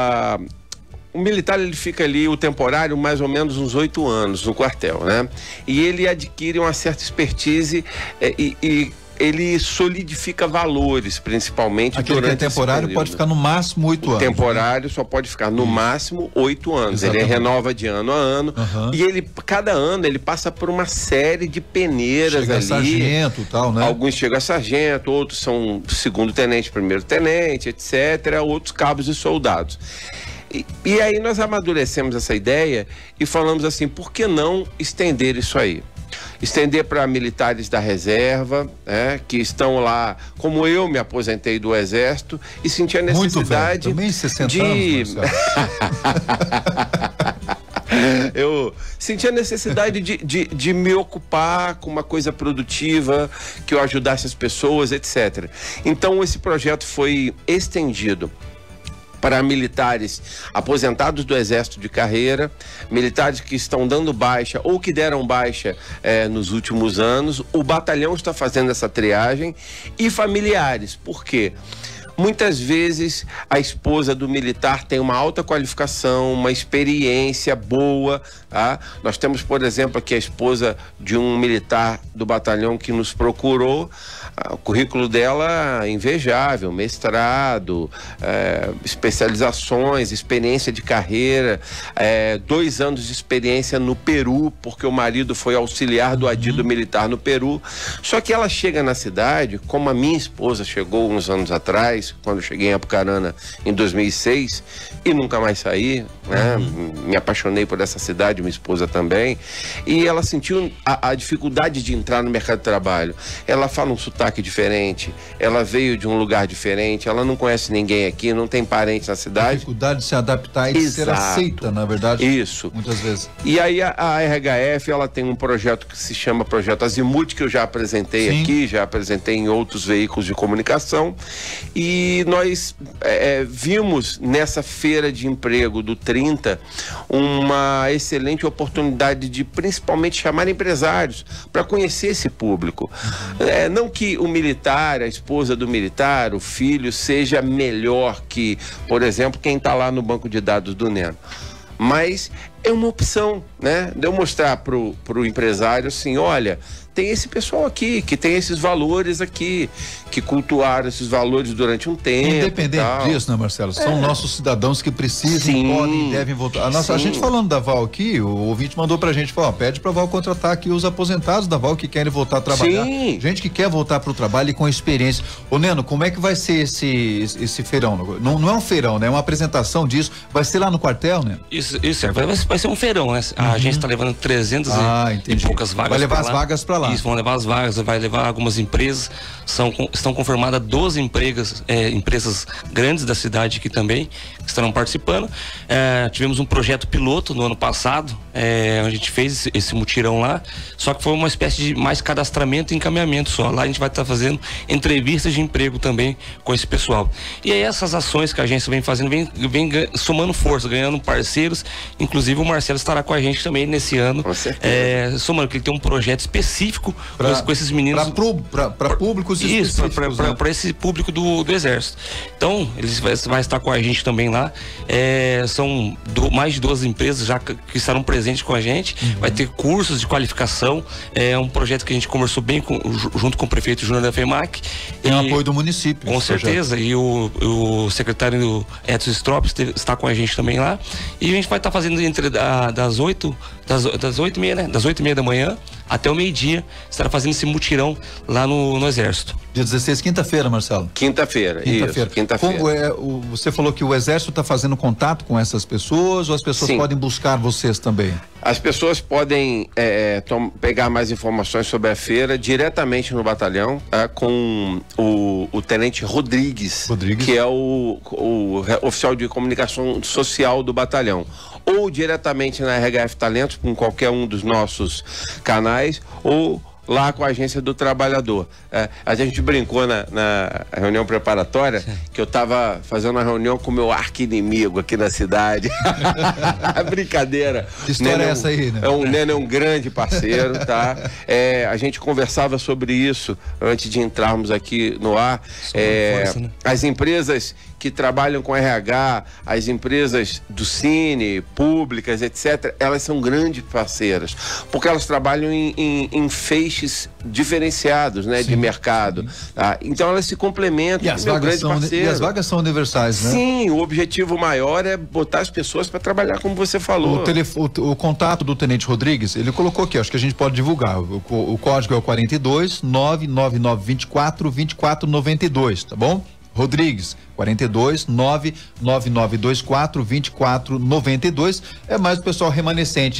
L: O militar, ele fica ali, o temporário, mais ou menos uns 8 anos no quartel, né? E ele adquire uma certa expertise e ele solidifica valores, principalmente.
H: Aquele que é temporário pode ficar no máximo 8 anos.
L: O temporário só pode ficar no máximo 8 anos. Exatamente. Ele renova de ano a ano. E ele, cada ano, ele passa por uma série de peneiras.
H: Chega
L: ali.
H: A sargento e tal, né?
L: Alguns chegam a sargento, outros são segundo tenente, primeiro tenente, etc. Outros cabos e soldados. E aí nós amadurecemos essa ideia e falamos assim, por que não estender isso aí? Estender para militares da reserva, que estão lá, como eu me aposentei do Exército e senti a necessidade
H: também 60 anos,
L: Eu senti a necessidade de me ocupar com uma coisa produtiva, que eu ajudasse as pessoas, etc. Então esse projeto foi estendido para militares aposentados do Exército de carreira, militares que estão dando baixa ou que deram baixa nos últimos anos. O batalhão está fazendo essa triagem, e familiares. Por quê? Muitas vezes a esposa do militar tem uma alta qualificação, uma experiência boa, tá? Nós temos, por exemplo, aqui a esposa de um militar do batalhão que nos procurou. O currículo dela é invejável, mestrado, especializações, experiência de carreira, 2 anos de experiência no Peru, porque o marido foi auxiliar do adido militar no Peru. Só que ela chega na cidade, como a minha esposa chegou uns anos atrás, quando eu cheguei em Apucarana em 2006, e nunca mais saí, né? Me apaixonei por essa cidade, minha esposa também, e ela sentiu a dificuldade de entrar no mercado de trabalho. Ela fala um sotaque diferente, ela veio de um lugar diferente, ela não conhece ninguém aqui, não tem parentes na cidade.
H: Dificuldade de se adaptar e de ser aceita, na verdade.
L: Isso.
H: Muitas vezes.
L: E aí a RHF, ela tem um projeto que se chama Projeto Azimuth, que eu já apresentei aqui, já apresentei em outros veículos de comunicação, e nós vimos nessa feira de emprego do 30 uma excelente oportunidade de principalmente chamar empresários para conhecer esse público. Não que o militar, a esposa do militar, o filho seja melhor que, por exemplo, quem está lá no banco de dados do Neno, mas é uma opção, né? De eu mostrar pro empresário assim, olha, tem esse pessoal aqui, que tem esses valores aqui, que cultuaram esses valores durante um tempo.
H: Independente disso, né, Marcelo? São nossos cidadãos que precisam, podem e devem voltar. A gente falando da Val aqui, o ouvinte mandou pra gente, falou, pede pra Val contratar aqui os aposentados da Val que querem voltar a trabalhar. Gente que quer voltar pro trabalho e com experiência. Ô Neno, como é que vai ser esse feirão? Não é um feirão, né? É uma apresentação disso. Vai ser lá no quartel, né?
M: Isso, vai ser um feirão, né? A gente tá levando 300 e poucas vagas.
H: Vai levar as vagas pra lá.
M: Isso, vão levar as vagas, vai levar algumas empresas. Estão confirmadas 12 empresas grandes da cidade aqui também, que estarão participando. Tivemos um projeto piloto no ano passado, onde a gente fez esse mutirão lá, só que foi uma espécie de mais cadastramento e encaminhamento só. Lá a gente vai estar fazendo entrevistas de emprego também com esse pessoal. E aí essas ações que a agência vem fazendo, vem somando força, ganhando parceiros. Inclusive o Marcelo estará com a gente também nesse ano. Com certeza. Somando que ele tem um projeto específico com esses meninos.
H: Para públicos específicos. Isso,
M: para esse público do Exército. Então, eles vai estar com a gente também lá. São mais de 12 empresas já que estarão presentes com a gente. Vai ter cursos de qualificação. É um projeto que a gente conversou bem junto com o prefeito Júnior da FEMAC.
H: Tem apoio do município.
M: Com certeza. Projeto. E o secretário Edson Stropes está com a gente também lá. E a gente vai estar fazendo entre das 8h30, né? Das 8h30 da manhã até o meio-dia, estará fazendo esse mutirão lá no Exército.
H: Dia 16, quinta-feira, Marcelo.
L: Quinta-feira.
H: Você falou que o Exército está fazendo contato com essas pessoas, ou as pessoas podem buscar vocês também?
L: As pessoas podem pegar mais informações sobre a feira diretamente no batalhão, com o tenente Rodrigues, que é o oficial de comunicação social do batalhão, ou diretamente na RHF Talentos, com qualquer um dos nossos canais, ou lá com a Agência do Trabalhador. A gente brincou na reunião preparatória que eu estava fazendo uma reunião com o meu arqui-inimigo aqui na cidade. Brincadeira.
H: Que história é essa aí, né?
L: O Neno é um grande parceiro, tá? A gente conversava sobre isso antes de entrarmos aqui no ar. Força, né? As empresas que trabalham com RH, as empresas do Cine, públicas, etc., elas são grandes parceiras, porque elas trabalham em feixes diferenciados, né, de mercado. Tá? Então elas se complementam.
H: E as vagas são universais, né?
L: Sim, o objetivo maior é botar as pessoas para trabalhar, como você falou.
H: O contato do Tenente Rodrigues, ele colocou aqui, acho que a gente pode divulgar. O código é o 42 999 24 24 92, tá bom? Rodrigues, 42 99924 2492. É mais o pessoal remanescente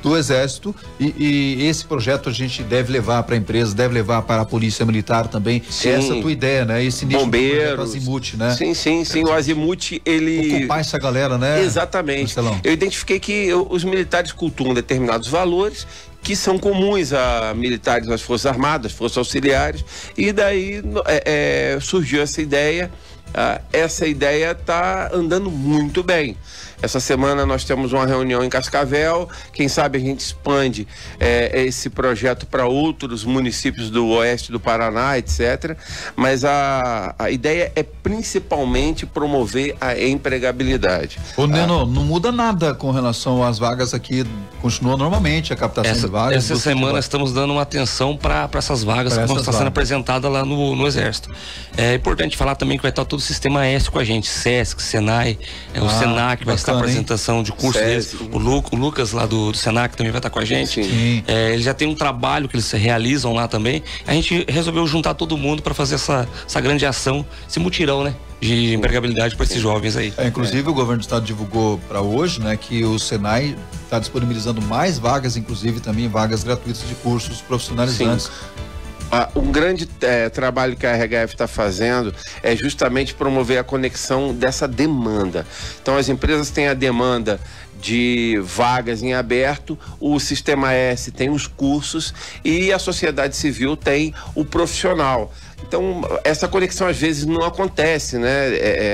H: do Exército e esse projeto a gente deve levar para a empresa, deve levar para a Polícia Militar também.
L: Sim.
H: Essa é a tua ideia, né? Esse nicho
L: Bombeiros,
H: do Azimuth, né?
L: Sim, o Azimuth, ele...
H: Ocupar essa galera, né?
L: Exatamente.
H: Marcelão.
L: Eu identifiquei que os militares cultuam determinados valores que são comuns a militares das Forças Armadas, Forças Auxiliares, e daí surgiu essa ideia. Essa ideia está andando muito bem. Essa semana nós temos uma reunião em Cascavel, quem sabe a gente expande esse projeto para outros municípios do oeste do Paraná, etc. Mas a ideia é principalmente promover a empregabilidade.
H: Ô Neno, não muda nada com relação às vagas aqui, continua normalmente a captação de vagas.
M: Essa semana estamos dando uma atenção para essas vagas que estão sendo apresentadas lá no Exército. É importante falar também que vai estar todo o sistema S com a gente, SESC, Senai, o Senac vai estar a apresentação de curso deles, o Lucas lá do Senac também vai estar com a gente. Eles já tem um trabalho que eles realizam lá também. A gente resolveu juntar todo mundo para fazer essa grande ação, esse mutirão, né? De empregabilidade para esses jovens aí.
H: Inclusive o governo do estado divulgou para hoje, né, que o Senai está disponibilizando mais vagas, inclusive também vagas gratuitas de cursos profissionalizantes.
L: Sim. Um grande trabalho que a RHF está fazendo é justamente promover a conexão dessa demanda. Então as empresas têm a demanda de vagas em aberto, o Sistema S tem os cursos e a sociedade civil tem o profissional. Então, essa conexão às vezes não acontece, né?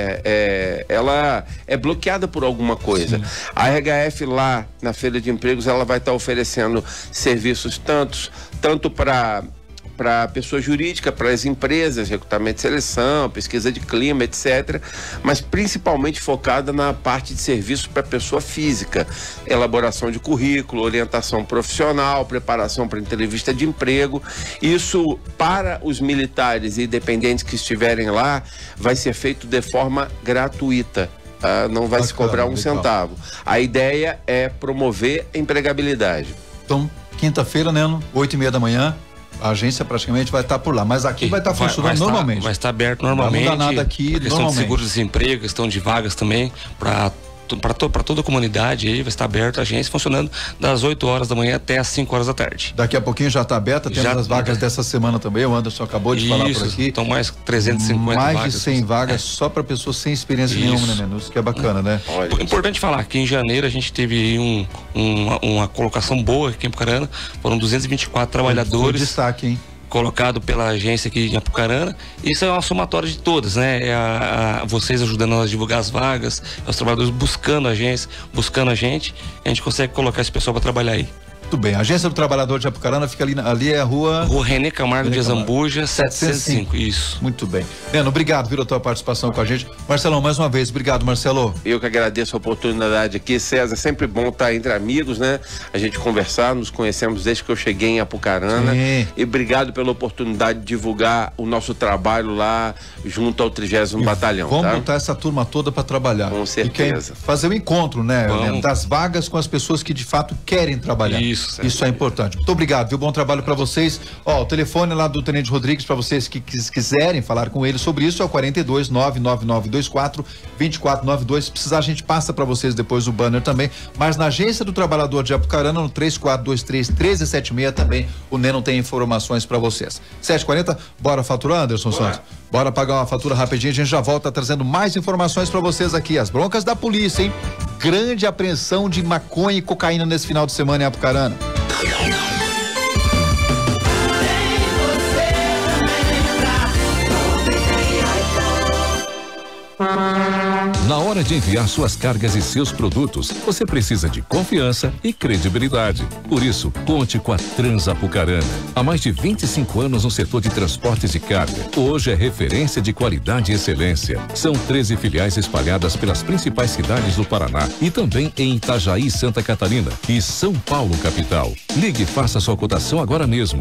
L: Ela é bloqueada por alguma coisa. Sim. A RHF lá na Feira de Empregos, ela vai estar oferecendo serviços tanto para pessoa jurídica, para as empresas, recrutamento e seleção, pesquisa de clima, etc., mas principalmente focada na parte de serviços para pessoa física, elaboração de currículo, orientação profissional, preparação para entrevista de emprego. Isso, para os militares e dependentes que estiverem lá, vai ser feito de forma gratuita. Não vai se cobrar um centavo. A ideia é promover a empregabilidade.
H: Então, quinta-feira, né, 8h30 da manhã, a agência praticamente vai estar por lá, mas aqui vai estar funcionando normalmente.
M: Vai estar aberto normalmente.
H: Não muda nada aqui,
M: questão
H: normalmente.
M: De seguro-desemprego, questão de vagas também, para toda a comunidade aí, vai estar aberto a agência funcionando das 8 horas da manhã até as 5 horas da tarde.
H: Daqui a pouquinho já está aberta, temos as vagas dessa semana também, o Anderson acabou de falar por aqui.
M: Estão mais 350 vagas.
H: Mais de 100 vagas só para pessoas sem experiência nenhuma, né, Isso que é bacana, né?
M: Importante falar que em janeiro a gente teve uma colocação boa aqui em Apucarana, foram 224 trabalhadores.
H: Foi destaque, hein?
M: Colocado pela agência aqui em Apucarana. Isso é uma somatória de todas, né? Vocês ajudando nós a divulgar as vagas, os trabalhadores buscando a agência, buscando a gente consegue colocar esse pessoal para trabalhar aí.
H: Muito bem, a Agência do Trabalhador de Apucarana fica ali é a rua
M: René Camargo de Azambuja, 705, isso.
H: Muito bem. Neno, obrigado pela tua participação com a gente. Marcelão, mais uma vez, obrigado, Marcelo.
L: Eu que agradeço a oportunidade aqui, César, é sempre bom estar entre amigos, né? A gente conversar, nos conhecemos desde que eu cheguei em Apucarana.
H: Sim.
L: E obrigado pela oportunidade de divulgar o nosso trabalho lá junto ao 30º Batalhão.
H: Vamos botar essa turma toda para trabalhar.
L: Com certeza.
H: E fazer o encontro, né, Neno, das vagas com as pessoas que de fato querem trabalhar. Isso é importante. Muito obrigado, viu? Bom trabalho para vocês. O telefone lá do Tenente Rodrigues para vocês que quiserem falar com ele sobre isso é o 42 99924 2492. Se precisar, a gente passa para vocês depois o banner também. Mas na Agência do Trabalhador de Apucarana, no 3423-1376 também, o Neno tem informações para vocês. 7h40, bora faturar, Anderson Santos? Bora pagar uma fatura rapidinho, a gente já volta trazendo mais informações para vocês aqui. As broncas da polícia, hein? Grande apreensão de maconha e cocaína nesse final de semana em Apucarana.
D: Na hora de enviar suas cargas e seus produtos, você precisa de confiança e credibilidade. Por isso, conte com a Transapucarana. Há mais de 25 anos no setor de transportes de carga. Hoje é referência de qualidade e excelência. São 13 filiais espalhadas pelas principais cidades do Paraná e também em Itajaí, Santa Catarina e São Paulo, capital. Ligue e faça sua cotação agora mesmo.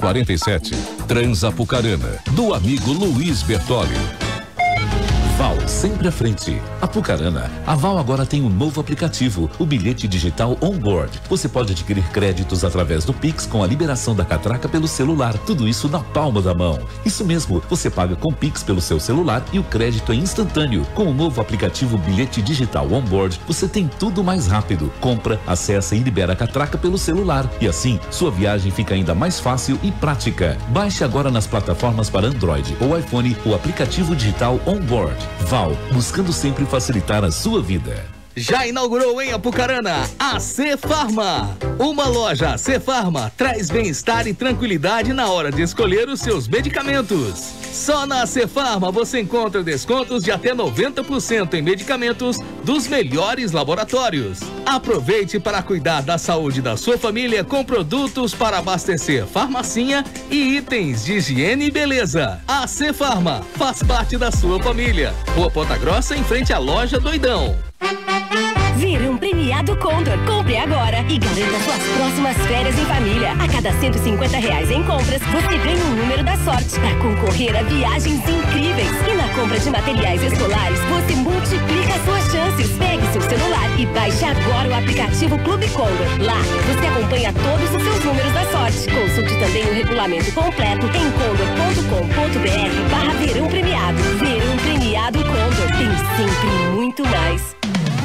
D: 43-3423-8747. Transapucarana, do amigo Luiz Bertoli. Val
E: sempre à frente. Apucarana, a Val agora tem um novo aplicativo, o bilhete digital On-Board. Você pode adquirir créditos através do Pix com a liberação da catraca pelo celular. Tudo isso na palma da mão. Isso mesmo, você paga com Pix pelo seu celular e o crédito é instantâneo. Com o novo aplicativo bilhete digital On-Board, você tem tudo mais rápido. Compra, acessa e libera a catraca pelo celular. E assim, sua viagem fica ainda mais fácil e prática. Baixe agora nas plataformas para Android ou iPhone o aplicativo digital On-Board. Val, buscando sempre facilitar a sua vida.
F: Já inaugurou em Apucarana a C-Farma. Uma loja C-Farma traz bem-estar e tranquilidade na hora de escolher os seus medicamentos. Só na C-Farma você encontra descontos de até 90% em medicamentos dos melhores laboratórios. Aproveite para cuidar da saúde da sua família com produtos para abastecer farmacinha e itens de higiene e beleza. A C-Farma faz parte da sua família. Rua Ponta Grossa, em frente à loja Doidão.
G: Verão premiado Condor. Compre agora e garanta suas próximas férias em família. A cada R$150 em compras, você ganha um número da sorte para concorrer a viagens incríveis. E na compra de materiais escolares, você multiplica suas chances. Pegue seu celular e baixe agora o aplicativo Clube Condor. Lá, você acompanha todos os seus números da sorte. Consulte também o regulamento completo em condor.com.br/verão premiado. Verão premiado Condor. Tem sempre muito mais.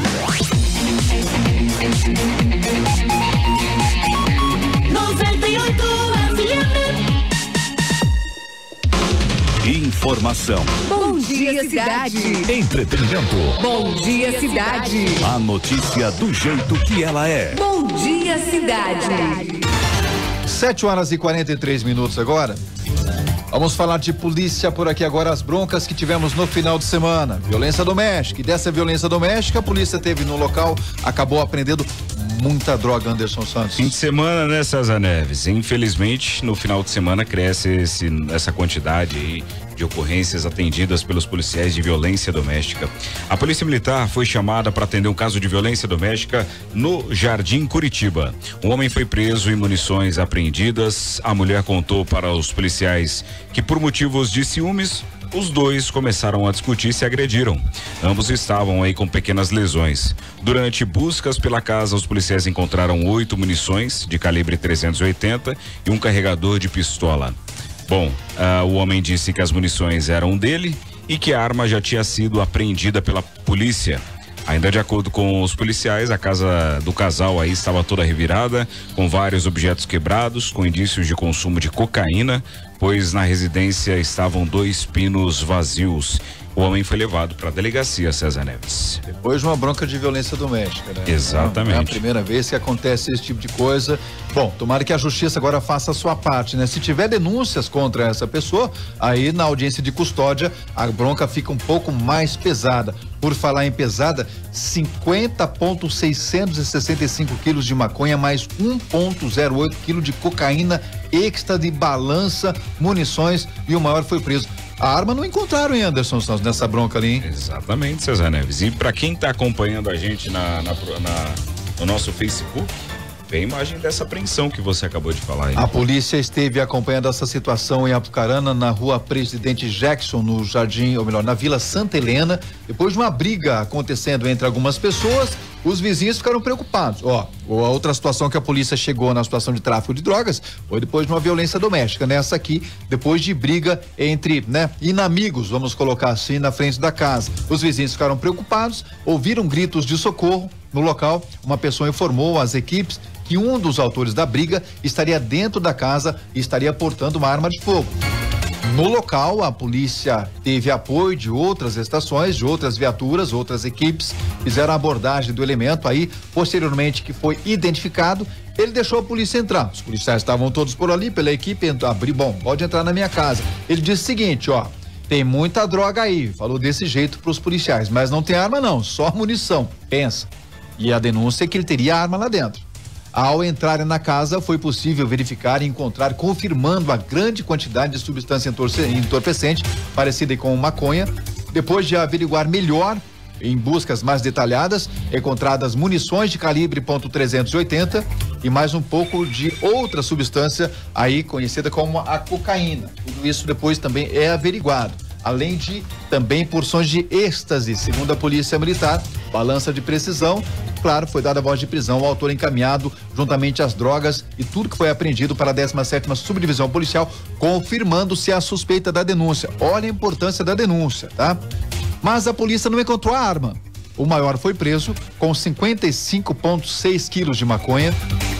B: 98 FM. Informação.
A: Bom dia, cidade.
B: Entretenimento.
A: Bom dia, cidade.
B: A notícia do jeito que ela é.
A: Bom dia, cidade.
H: 7h43 agora. Vamos falar de polícia por aqui agora, as broncas que tivemos no final de semana. Violência doméstica. E dessa violência doméstica, a polícia teve no local, acabou apreendendo muita droga, Anderson Santos.
J: Fim de semana, né, César Neves? Infelizmente, no final de semana cresce essa quantidade aí de ocorrências atendidas pelos policiais de violência doméstica. A Polícia Militar foi chamada para atender um caso de violência doméstica no Jardim Curitiba. Um homem foi preso e munições apreendidas. A mulher contou para os policiais que, por motivos de ciúmes, os dois começaram a discutir e se agrediram. Ambos estavam aí com pequenas lesões. Durante buscas pela casa, os policiais encontraram 8 munições de calibre 380 e um carregador de pistola. Bom, o homem disse que as munições eram dele e que a arma já tinha sido apreendida pela polícia. Ainda de acordo com os policiais, a casa do casal aí estava toda revirada, com vários objetos quebrados, com indícios de consumo de cocaína, pois na residência estavam 2 pinos vazios. O homem foi levado para a delegacia, César Neves.
H: Depois de uma bronca de violência doméstica, né?
J: Exatamente.
H: Não é a primeira vez que acontece esse tipo de coisa. Bom, tomara que a justiça agora faça a sua parte, né? Se tiver denúncias contra essa pessoa, aí na audiência de custódia, a bronca fica um pouco mais pesada. Por falar em pesada, 50,665 quilos de maconha, mais 1,08 quilo de cocaína, extra de balança, munições, e o maior foi preso. A arma não encontraram, hein, Anderson Santos, nessa bronca ali, hein?
J: Exatamente, César Neves. E para quem tá acompanhando a gente no nosso Facebook, tem imagem dessa apreensão que você acabou de falar aí.
H: A polícia esteve acompanhando essa situação em Apucarana, na rua Presidente Jackson, no Jardim, ou melhor, na Vila Santa Helena. Depois de uma briga acontecendo entre algumas pessoas, os vizinhos ficaram preocupados. A outra situação que a polícia chegou na situação de tráfico de drogas foi depois de uma violência doméstica. Nessa aqui, depois de briga entre, inamigos, vamos colocar assim, na frente da casa. Os vizinhos ficaram preocupados, ouviram gritos de socorro. No local, uma pessoa informou às equipes que um dos autores da briga estaria dentro da casa e estaria portando uma arma de fogo. No local, a polícia teve apoio de outras estações, de outras viaturas, outras equipes, fizeram a abordagem do elemento. Aí, posteriormente, que foi identificado, ele deixou a polícia entrar. Os policiais estavam todos por ali, pela equipe, pode entrar na minha casa. Ele disse o seguinte, tem muita droga aí, falou desse jeito para os policiais, mas não tem arma não, só munição, pensa. E a denúncia é que ele teria arma lá dentro. Ao entrarem na casa, foi possível verificar e encontrar, confirmando a grande quantidade de substância entorpecente, parecida com maconha. Depois de averiguar melhor, em buscas mais detalhadas, encontradas munições de calibre .380 e mais um pouco de outra substância aí conhecida como a cocaína. Tudo isso depois também é averiguado. além de também porções de êxtase. Segundo a Polícia Militar, balança de precisão. Claro, foi dada a voz de prisão ao autor encaminhado juntamente às drogas e tudo que foi apreendido para a 17ª Subdivisão Policial, confirmando-se a suspeita da denúncia. Olha a importância da denúncia, tá? Mas a polícia não encontrou a arma. O maior foi preso com 55,6 quilos de maconha,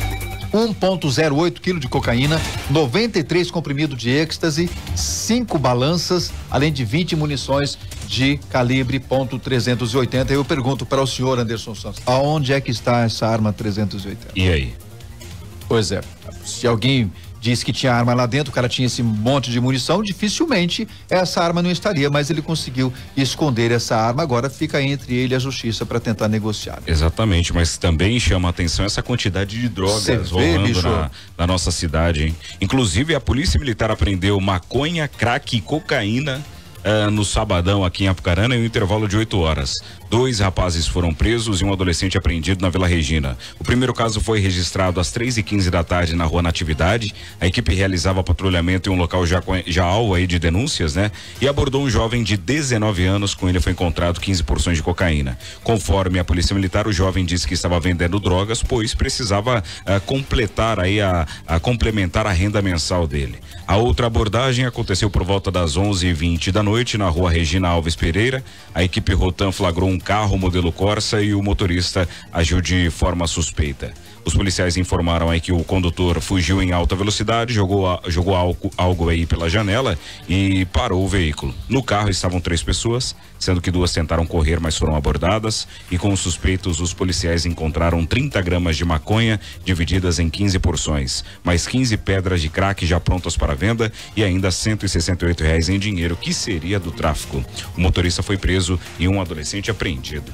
H: 1,08 quilo de cocaína, 93 comprimidos de êxtase, 5 balanças, além de 20 munições de calibre .380. Eu pergunto para o senhor Anderson Santos, aonde é que está essa arma 380?
J: E aí?
H: Pois é, se alguém disse que tinha arma lá dentro, o cara tinha esse monte de munição, dificilmente essa arma não estaria, mas ele conseguiu esconder essa arma. Agora fica entre ele e a justiça para tentar negociar.
J: Exatamente, mas também chama a atenção essa quantidade de drogas rolando na nossa cidade, hein? Inclusive a Polícia Militar apreendeu maconha, crack e cocaína no sabadão aqui em Apucarana, em um intervalo de 8 horas. 2 rapazes foram presos e um adolescente apreendido na Vila Regina. O primeiro caso foi registrado às 3h15 da tarde na Rua Natividade. A equipe realizava patrulhamento em um local já alvo aí de denúncias, né? E abordou um jovem de 19 anos. Com ele foi encontrado 15 porções de cocaína. Conforme a Polícia Militar, o jovem disse que estava vendendo drogas, pois precisava completar aí complementar a renda mensal dele. A outra abordagem aconteceu por volta das 11h20 da noite na Rua Regina Alves Pereira. A equipe Rotan flagrou um carro modelo Corsa e o motorista agiu de forma suspeita. Os policiais informaram aí que o condutor fugiu em alta velocidade, jogou algo aí pela janela e parou o veículo. No carro estavam 3 pessoas, sendo que 2 tentaram correr, mas foram abordadas. E com os suspeitos, os policiais encontraram 30 gramas de maconha divididas em 15 porções, mais 15 pedras de crack já prontas para venda e ainda R$168 em dinheiro que seria do tráfico. O motorista foi preso e um adolescente apreendido.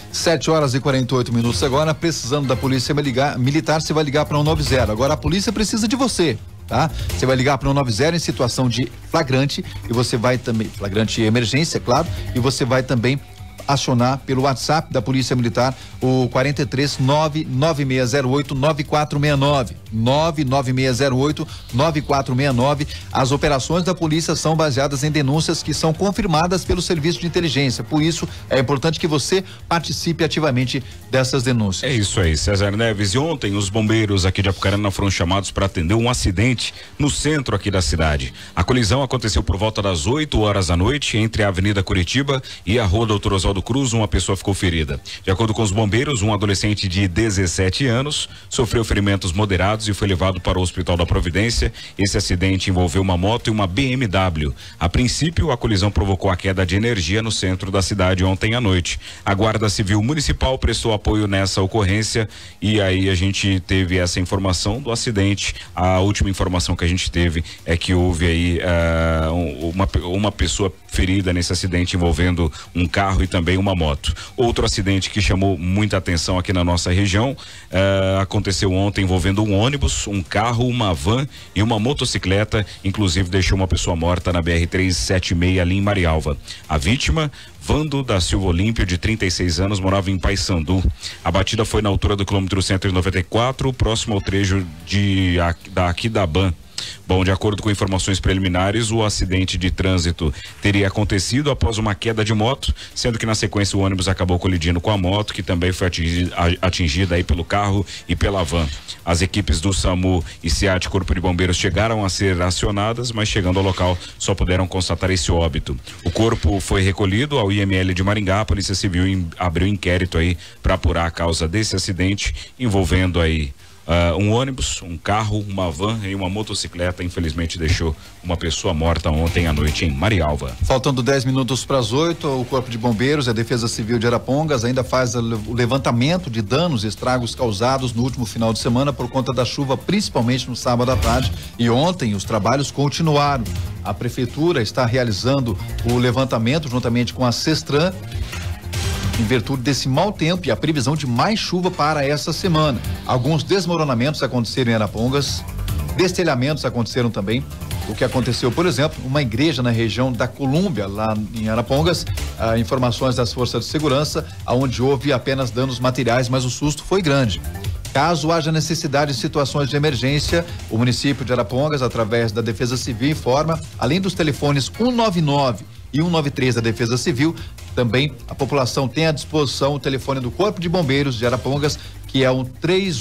H: 7h48 agora, precisando da Polícia Militar, você vai ligar para 190. Agora a polícia precisa de você, tá? Você vai ligar para 190 em situação de flagrante e você vai também, flagrante emergência, claro, e você vai também acionar pelo WhatsApp da Polícia Militar o 43 99608 9469 99608 9469. As operações da polícia são baseadas em denúncias que são confirmadas pelo serviço de inteligência. Por isso é importante que você participe ativamente dessas denúncias.
J: É isso aí, César Neves. E ontem os bombeiros aqui de Apucarana foram chamados para atender um acidente no centro aqui da cidade. A colisão aconteceu por volta das 8 horas da noite entre a Avenida Curitiba e a Rua Doutor Oswaldo Cruz. Uma pessoa ficou ferida. De acordo com os bombeiros, um adolescente de 17 anos sofreu ferimentos moderados e foi levado para o Hospital da Providência. Esse acidente envolveu uma moto e uma BMW. A princípio, a colisão provocou a queda de energia no centro da cidade ontem à noite. A Guarda Civil Municipal prestou apoio nessa ocorrência e aí a gente teve essa informação do acidente. A última informação que a gente teve é que houve aí uma pessoa ferida nesse acidente envolvendo um carro e também uma moto. Outro acidente que chamou muita atenção aqui na nossa região aconteceu ontem envolvendo um ônibus, um carro, uma van e uma motocicleta, inclusive deixou uma pessoa morta na BR-376 ali em Marialva. A vítima, Vando da Silva Olímpio, de 36 anos, morava em Paysandu. A batida foi na altura do quilômetro 194, próximo ao trecho da Aquidaban. Bom, de acordo com informações preliminares, o acidente de trânsito teria acontecido após uma queda de moto, sendo que na sequência o ônibus acabou colidindo com a moto, que também foi atingida aí pelo carro e pela van. As equipes do SAMU e SEAT Corpo de Bombeiros chegaram a ser acionadas, mas chegando ao local só puderam constatar esse óbito. O corpo foi recolhido ao IML de Maringá. A Polícia Civil abriu inquérito aí para apurar a causa desse acidente envolvendo aí um ônibus, um carro, uma van e uma motocicleta. Infelizmente deixou uma pessoa morta ontem à noite em Marialva.
H: Faltando 10 minutos para as 8, o Corpo de Bombeiros e a Defesa Civil de Arapongas ainda faz o levantamento de danos e estragos causados no último final de semana por conta da chuva, principalmente no sábado à tarde. E ontem os trabalhos continuaram. A Prefeitura está realizando o levantamento juntamente com a Sestran, em virtude desse mau tempo e a previsão de mais chuva para essa semana. Alguns desmoronamentos aconteceram em Arapongas, destelhamentos aconteceram também. O que aconteceu, por exemplo, uma igreja na região da Colômbia, lá em Arapongas, informações das forças de segurança, onde houve apenas danos materiais, mas o susto foi grande. Caso haja necessidade de situações de emergência, o município de Arapongas, através da Defesa Civil, informa, além dos telefones 199 e 193 da Defesa Civil. Também a população tem à disposição o telefone do Corpo de Bombeiros de Arapongas, que é o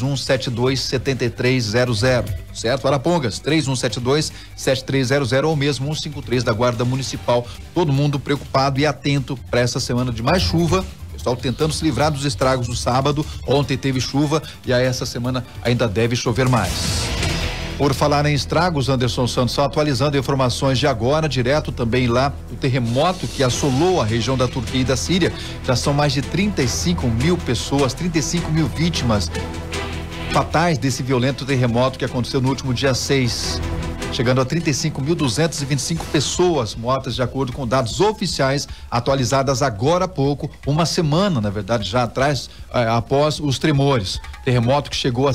H: 3172-7300, certo? Arapongas, 3172-7300 ou mesmo 153 da Guarda Municipal. Todo mundo preocupado e atento para essa semana de mais chuva. Pessoal tentando se livrar dos estragos do sábado. Ontem teve chuva e aí essa semana ainda deve chover mais. Por falar em estragos, Anderson Santos, só atualizando informações de agora, direto também lá, o terremoto que assolou a região da Turquia e da Síria. Já são mais de 35 mil pessoas, 35 mil vítimas fatais desse violento terremoto que aconteceu no último dia 6. Chegando a 35.225 pessoas mortas, de acordo com dados oficiais atualizadas agora há pouco, uma semana, na verdade, já atrás, após os tremores. Terremoto que chegou a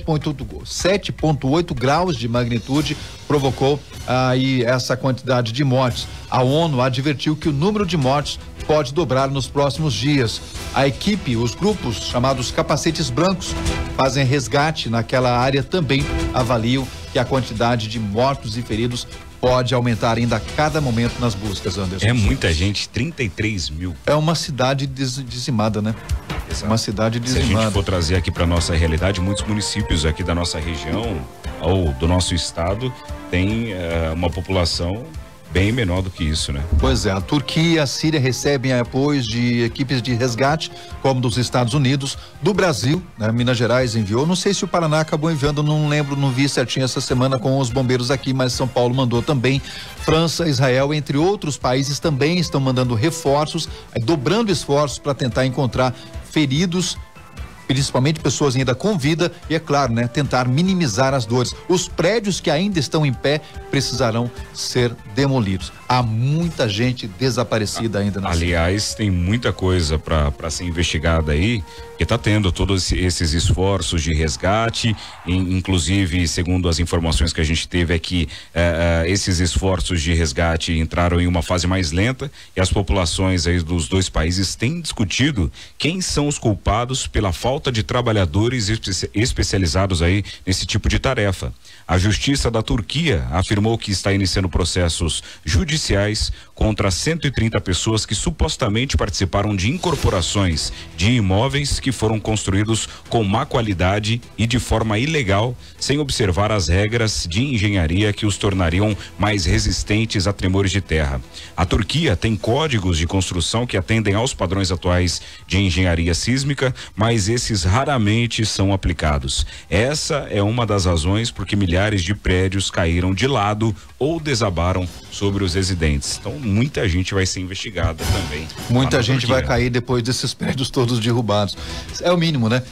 H: 7,8 graus de magnitude, provocou aí essa quantidade de mortes. A ONU advertiu que o número de mortes pode dobrar nos próximos dias. A equipe, os grupos chamados capacetes brancos, fazem resgate naquela área, também avaliam que a quantidade de mortos e feridos pode aumentar ainda a cada momento nas buscas, Anderson.
J: É muita gente, 33 mil.
H: É uma cidade dizimada, né?
J: Exato.
H: Uma cidade dizimada.
J: Se a gente for trazer aqui para nossa realidade, muitos municípios aqui da nossa região ou do nosso estado têm uma população bem menor do que isso, né?
H: Pois é, a Turquia e a Síria recebem apoios de equipes de resgate, como dos Estados Unidos, do Brasil, né? Minas Gerais enviou, não sei se o Paraná acabou enviando, não lembro, não vi certinho essa semana com os bombeiros aqui, mas São Paulo mandou também. França, Israel, entre outros países também estão mandando reforços, dobrando esforços para tentar encontrar feridos, principalmente pessoas ainda com vida e, é claro, né, tentar minimizar as dores. Os prédios que ainda estão em pé precisarão ser demolidos. Há muita gente desaparecida ainda na
J: Aliás, tem muita coisa para ser investigada aí, que está tendo todos esses esforços de resgate, inclusive, segundo as informações que a gente teve aqui, esses esforços de resgate entraram em uma fase mais lenta e as populações aí dos dois países têm discutido quem são os culpados pela falta de trabalhadores especializados aí nesse tipo de tarefa. A Justiça da Turquia afirmou que está iniciando processos judiciais contra 130 pessoas que supostamente participaram de incorporações de imóveis que foram construídos com má qualidade e de forma ilegal, sem observar as regras de engenharia que os tornariam mais resistentes a tremores de terra. A Turquia tem códigos de construção que atendem aos padrões atuais de engenharia sísmica, mas esses raramente são aplicados. Essa é uma das razões por que milhares de prédios caíram de lado ou desabaram sobre os residentes. Então, muita gente vai ser investigada também.
H: Muita gente vai cair depois desses prédios todos derrubados. É o mínimo, né?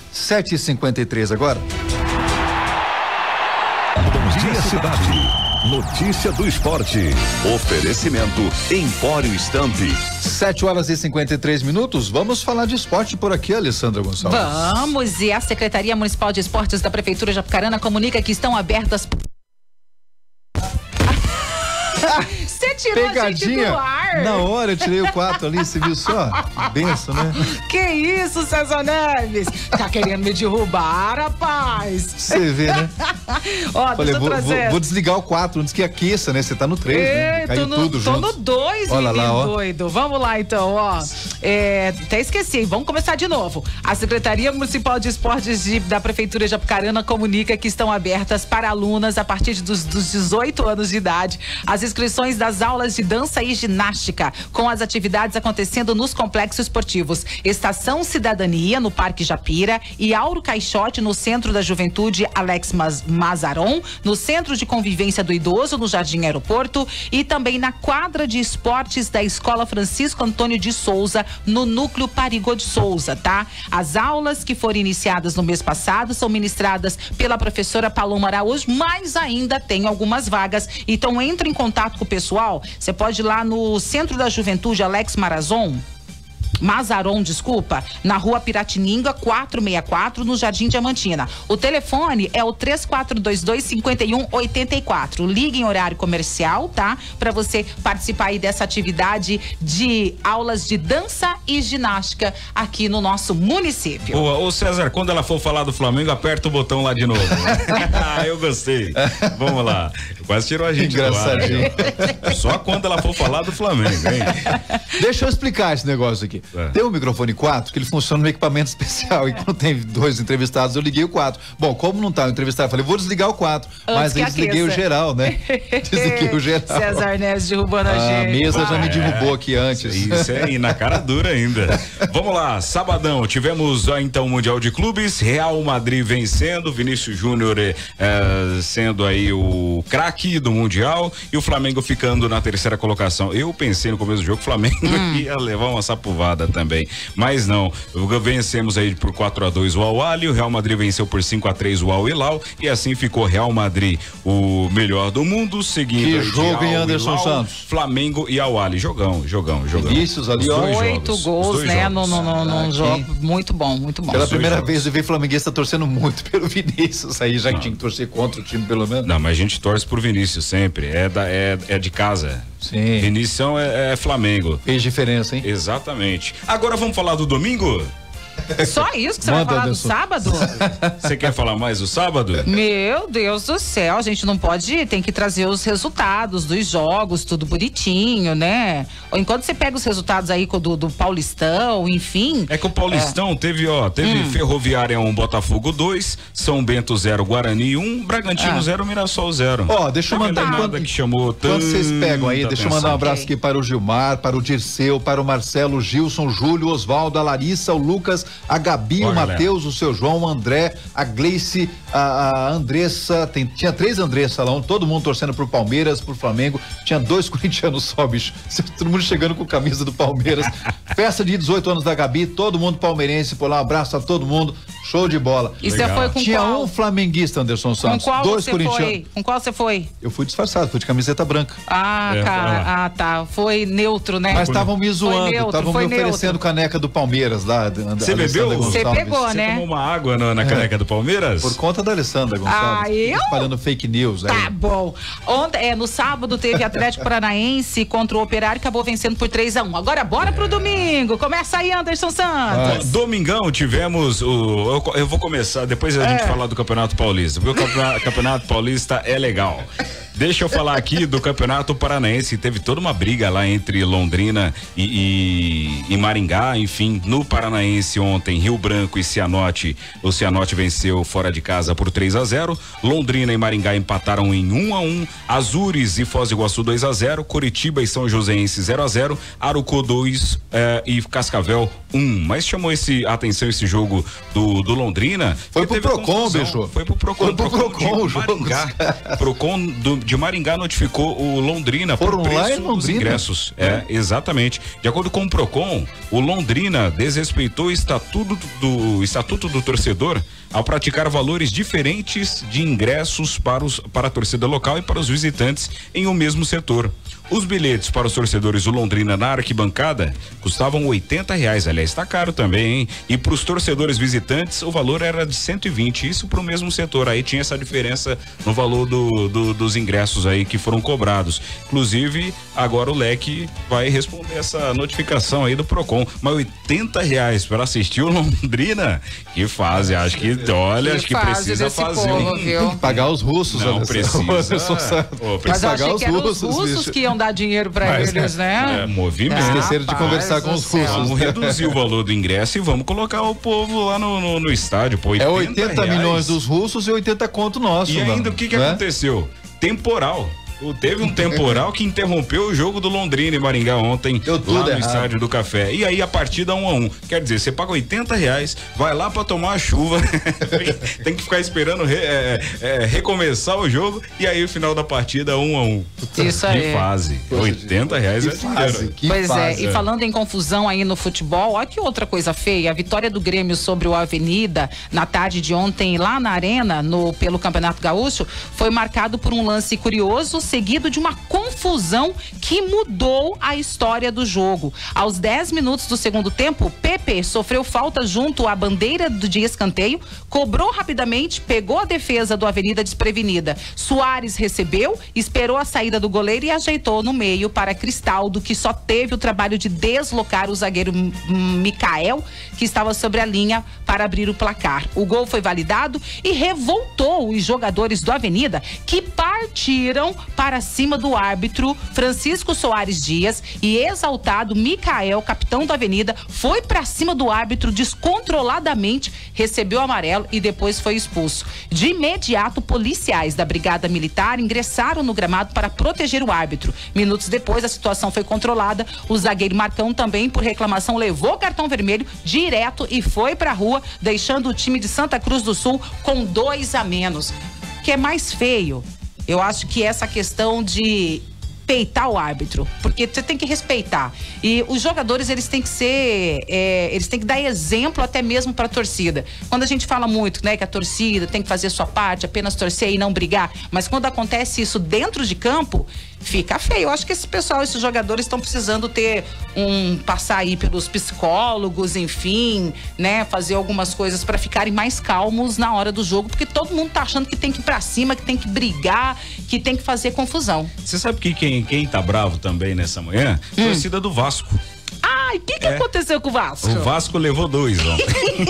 H: 7h53 agora.
B: Bom dia, cidade. Notícia do esporte. Oferecimento Empório Stamp.
H: 7h53. Vamos falar de esporte por aqui, Alessandra Gonçalves.
I: Vamos, e a Secretaria Municipal de Esportes da Prefeitura de Apucarana comunica que estão abertas. Você tirou
H: pegadinha.
I: A gente do ar.
H: Na hora eu tirei o 4 ali, você viu só? Que benção, né?
I: Que isso, César Neves? Tá querendo me derrubar, rapaz?
H: Você vê, né?
I: Ó,
H: falei, vou desligar o 4 antes que aqueça, né? Você tá no 3, né? Caiu tudo junto.
I: Tô no 2, menino doido. Vamos lá, então, ó. Até esqueci, vamos começar de novo. A Secretaria Municipal de Esportes da Prefeitura de Apucarana comunica que estão abertas para alunas a partir dos 18 anos de idade as inscrições das aulas de dança e ginástica, com as atividades acontecendo nos complexos esportivos Estação Cidadania, no Parque Japira, e Auro Caixote, no Centro da Juventude Alex Mazaron, no Centro de Convivência do Idoso, no Jardim Aeroporto, e também na quadra de esportes da Escola Francisco Antônio de Souza, no Núcleo Parigô de Souza, tá? As aulas que foram iniciadas no mês passado são ministradas pela professora Paloma Araújo, mas ainda tem algumas vagas, então entre em contato com o pessoal. Você pode ir lá no Centro da Juventude Alex Marazon. desculpa, na Rua Piratininga 464, no Jardim Diamantina. O telefone é o 3422-5184. Ligue em horário comercial, tá? Para você participar aí dessa atividade de aulas de dança e ginástica aqui no nosso município.
J: Boa. Ô César, quando ela for falar do Flamengo, aperta o botão lá de novo. Eu gostei. Vamos lá. Quase tirou a gente.
H: Engraçadinho.
J: Só quando ela for falar do Flamengo, hein?
H: Deixa eu explicar esse negócio aqui. Tem um microfone 4 que ele funciona no equipamento especial e quando tem 2 entrevistados eu liguei o 4. Bom, como não tá o entrevistado, eu falei, vou desligar o 4, mas aí desliguei o geral, né? Desliguei o geral.
I: César Neves derrubando a gente.
H: A mesa já me derrubou aqui antes.
J: Isso aí, na cara dura ainda. Vamos lá, sabadão, tivemos então o Mundial de Clubes, Real Madrid vencendo, Vinícius Júnior sendo aí o craque do Mundial e o Flamengo ficando na terceira colocação. Eu pensei no começo do jogo que o Flamengo ia levar uma sapuvada também, mas não, vencemos aí por 4-2 o Al-Ahly, o Real Madrid venceu por 5-3 o Al-Hilal e assim ficou Real Madrid o melhor do mundo, seguindo
H: que jogo em Anderson Santos,
J: Flamengo e Al-Ahly, jogão.
H: Vinícius ali,
I: 8 gols, né, num jogo, muito bom.
H: Pela primeira vez eu vi flamenguista torcendo muito pelo Vinícius aí, já que tinha que torcer contra o time pelo menos.
J: Não, mas a gente torce por Vinícius sempre, é de casa.
H: Sim.
J: Vinícius é Flamengo.
H: Fez diferença, hein?
J: Exatamente. Agora vamos falar do domingo?
I: Só isso que você vai falar do sábado?
J: Você quer falar mais do sábado?
I: Meu Deus do céu, a gente não pode, tem que trazer os resultados dos jogos, tudo bonitinho, né? Ou enquanto você pega os resultados aí do Paulistão, enfim.
J: É que o Paulistão teve Ferroviária 1, Botafogo 2, São Bento 0, Guarani 1, Bragantino 0, Mirassol 0.
H: Deixa eu mandar
J: nada que chamou
H: quando vocês pegam aí, deixa eu mandar um abraço aqui para o Gilmar, para o Dirceu, para o Marcelo, o Gilson, o Júlio, o Oswaldo, a Larissa, o Lucas, a Gabi, o Matheus, o seu João, o André, a Gleice, a Andressa, tinha 3 Andressa lá, todo mundo torcendo pro Palmeiras, pro Flamengo, tinha 2 corintianos só, bicho, todo mundo chegando com camisa do Palmeiras, festa de 18 anos da Gabi, todo mundo palmeirense, por lá, um abraço a todo mundo, show de bola.
I: E você foi com
H: tinha
I: qual?
H: Um flamenguista, Anderson Santos,
I: com qual
H: 2
I: você
H: corintianos.
I: Foi? Com qual você foi?
H: Eu fui disfarçado, fui de camiseta branca.
I: Cara, tá, foi neutro, né?
H: Mas estavam me zoando, estavam me oferecendo caneca do Palmeiras lá.
J: Você bebeu?
I: Você pegou,
J: Você
I: né?
J: tomou uma água na caneca do Palmeiras?
H: Por conta da Alessandra Gonçalves. Espalhando fake news.
I: Tá bom. No sábado teve Atlético Paranaense contra o Operário, acabou vencendo por 3-1. Agora bora pro domingo. Começa aí, Anderson Santos.
J: Domingão tivemos eu vou começar, depois a gente falar do Campeonato Paulista, porque o Campeonato Paulista é legal. Deixa eu falar aqui do Campeonato Paranaense, teve toda uma briga lá entre Londrina e Maringá, enfim, no Paranaense ontem, Rio Branco e Cianorte, o Cianorte venceu fora de casa por 3-0, Londrina e Maringá empataram em 1-1, Azures e Foz do Iguaçu 2-0, Curitiba e São Joséense 0-0, Arucó 2 e Cascavel 1, mas chamou a atenção esse jogo do Londrina.
H: Foi pro Procon, bicho.
J: Foi pro Procon
H: o jogo.
J: Procon de Maringá notificou o Londrina por preço dos ingressos. Exatamente. De acordo com o Procon, o Londrina desrespeitou o estatuto do torcedor ao praticar valores diferentes de ingressos para a torcida local e para os visitantes em um mesmo setor. Os bilhetes para os torcedores do Londrina na arquibancada custavam R$80, aliás, tá caro também, hein? E para os torcedores visitantes o valor era de 120, isso para o mesmo setor. Aí tinha essa diferença no valor dos ingressos aí que foram cobrados. Inclusive, agora o Leque vai responder essa notificação aí do Procon. Mas R$80 para assistir o Londrina? Que fase, acho que precisa fazer
H: pagar os russos.
J: Não precisa.
I: Mas eu achei que eram os russos que iam dar dinheiro para eles, né?
J: Movimento.
H: Esqueceram de conversar com os russos.
J: Vamos reduzir o valor do ingresso e vamos colocar o povo lá no estádio. Pô,
H: 80 milhões dos russos e 80 conto nosso.
J: E ainda o que aconteceu? Temporal. Teve um temporal que interrompeu o jogo do Londrina e Maringá ontem lá no Estádio do Café. E aí a partida 1-1. Quer dizer, você paga R$80, vai lá pra tomar a chuva, tem que ficar esperando recomeçar o jogo e aí o final da partida 1-1.
I: Isso aí.
J: Que fase. R$80 é dinheiro.
I: Pois e falando em confusão aí no futebol, olha que outra coisa feia, a vitória do Grêmio sobre o Avenida na tarde de ontem lá na Arena, pelo Campeonato Gaúcho, foi marcado por um lance curioso. seguido de uma confusão que mudou a história do jogo. Aos 10 minutos do segundo tempo, Pepe sofreu falta junto à bandeira de escanteio, cobrou rapidamente, pegou a defesa do Avenida desprevenida. Soares recebeu, esperou a saída do goleiro e ajeitou no meio para Cristaldo, que só teve o trabalho de deslocar o zagueiro Micael, que estava sobre a linha, para abrir o placar. O gol foi validado e revoltou os jogadores do Avenida, que partiram para cima do árbitro Francisco Soares Dias, e exaltado Micael, capitão da Avenida, foi para cima do árbitro descontroladamente, recebeu o amarelo e depois foi expulso. De imediato, policiais da Brigada Militar ingressaram no gramado para proteger o árbitro. Minutos depois, a situação foi controlada. O zagueiro Marcão também, por reclamação, levou cartão vermelho direto e foi para a rua, deixando o time de Santa Cruz do Sul com 2 a menos. O que é mais feio, eu acho que essa questão de respeitar o árbitro, porque você tem que respeitar. E os jogadores, eles têm que ser, eles têm que dar exemplo até mesmo para a torcida. Quando a gente fala muito, né, que a torcida tem que fazer sua parte, apenas torcer e não brigar, mas quando acontece isso dentro de campo, fica feio. Eu acho que esse pessoal, esses jogadores estão precisando ter passar aí pelos psicólogos, enfim, né, fazer algumas coisas para ficarem mais calmos na hora do jogo, porque todo mundo tá achando que tem que ir pra cima, que tem que brigar, que tem que fazer confusão.
J: Você sabe que quem tá bravo também nessa manhã? Torcida do Vasco.
I: Ai, o que aconteceu com o Vasco?
J: O Vasco levou 2 ontem.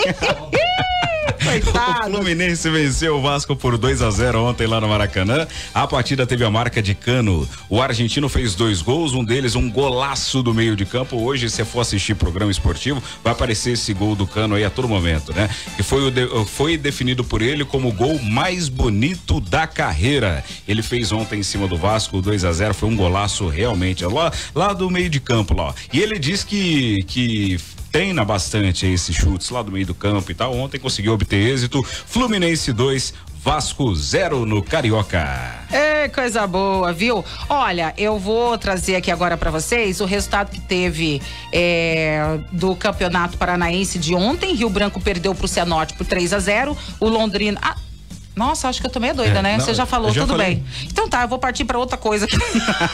I: Coitado.
J: O Fluminense venceu o Vasco por 2-0 ontem lá no Maracanã. A partida teve a marca de Cano. O argentino fez 2 gols, um deles um golaço do meio de campo. Hoje, se for assistir programa esportivo, vai aparecer esse gol do Cano aí a todo momento, né? Que foi definido por ele como o gol mais bonito da carreira. Ele fez ontem em cima do Vasco, 2-0, foi um golaço realmente, lá do meio de campo lá. E ele diz que treina bastante esses chutes lá do meio do campo e tal. Ontem conseguiu obter êxito. Fluminense 2, Vasco 0 no Carioca.
I: Coisa boa, viu? Olha, eu vou trazer aqui agora pra vocês o resultado que teve do Campeonato Paranaense de ontem. Rio Branco perdeu pro Cianorte por 3-0. O Londrina... Nossa, acho que eu tô meio doida, né? Você já falou, tudo bem. Então tá, eu vou partir pra outra coisa aqui.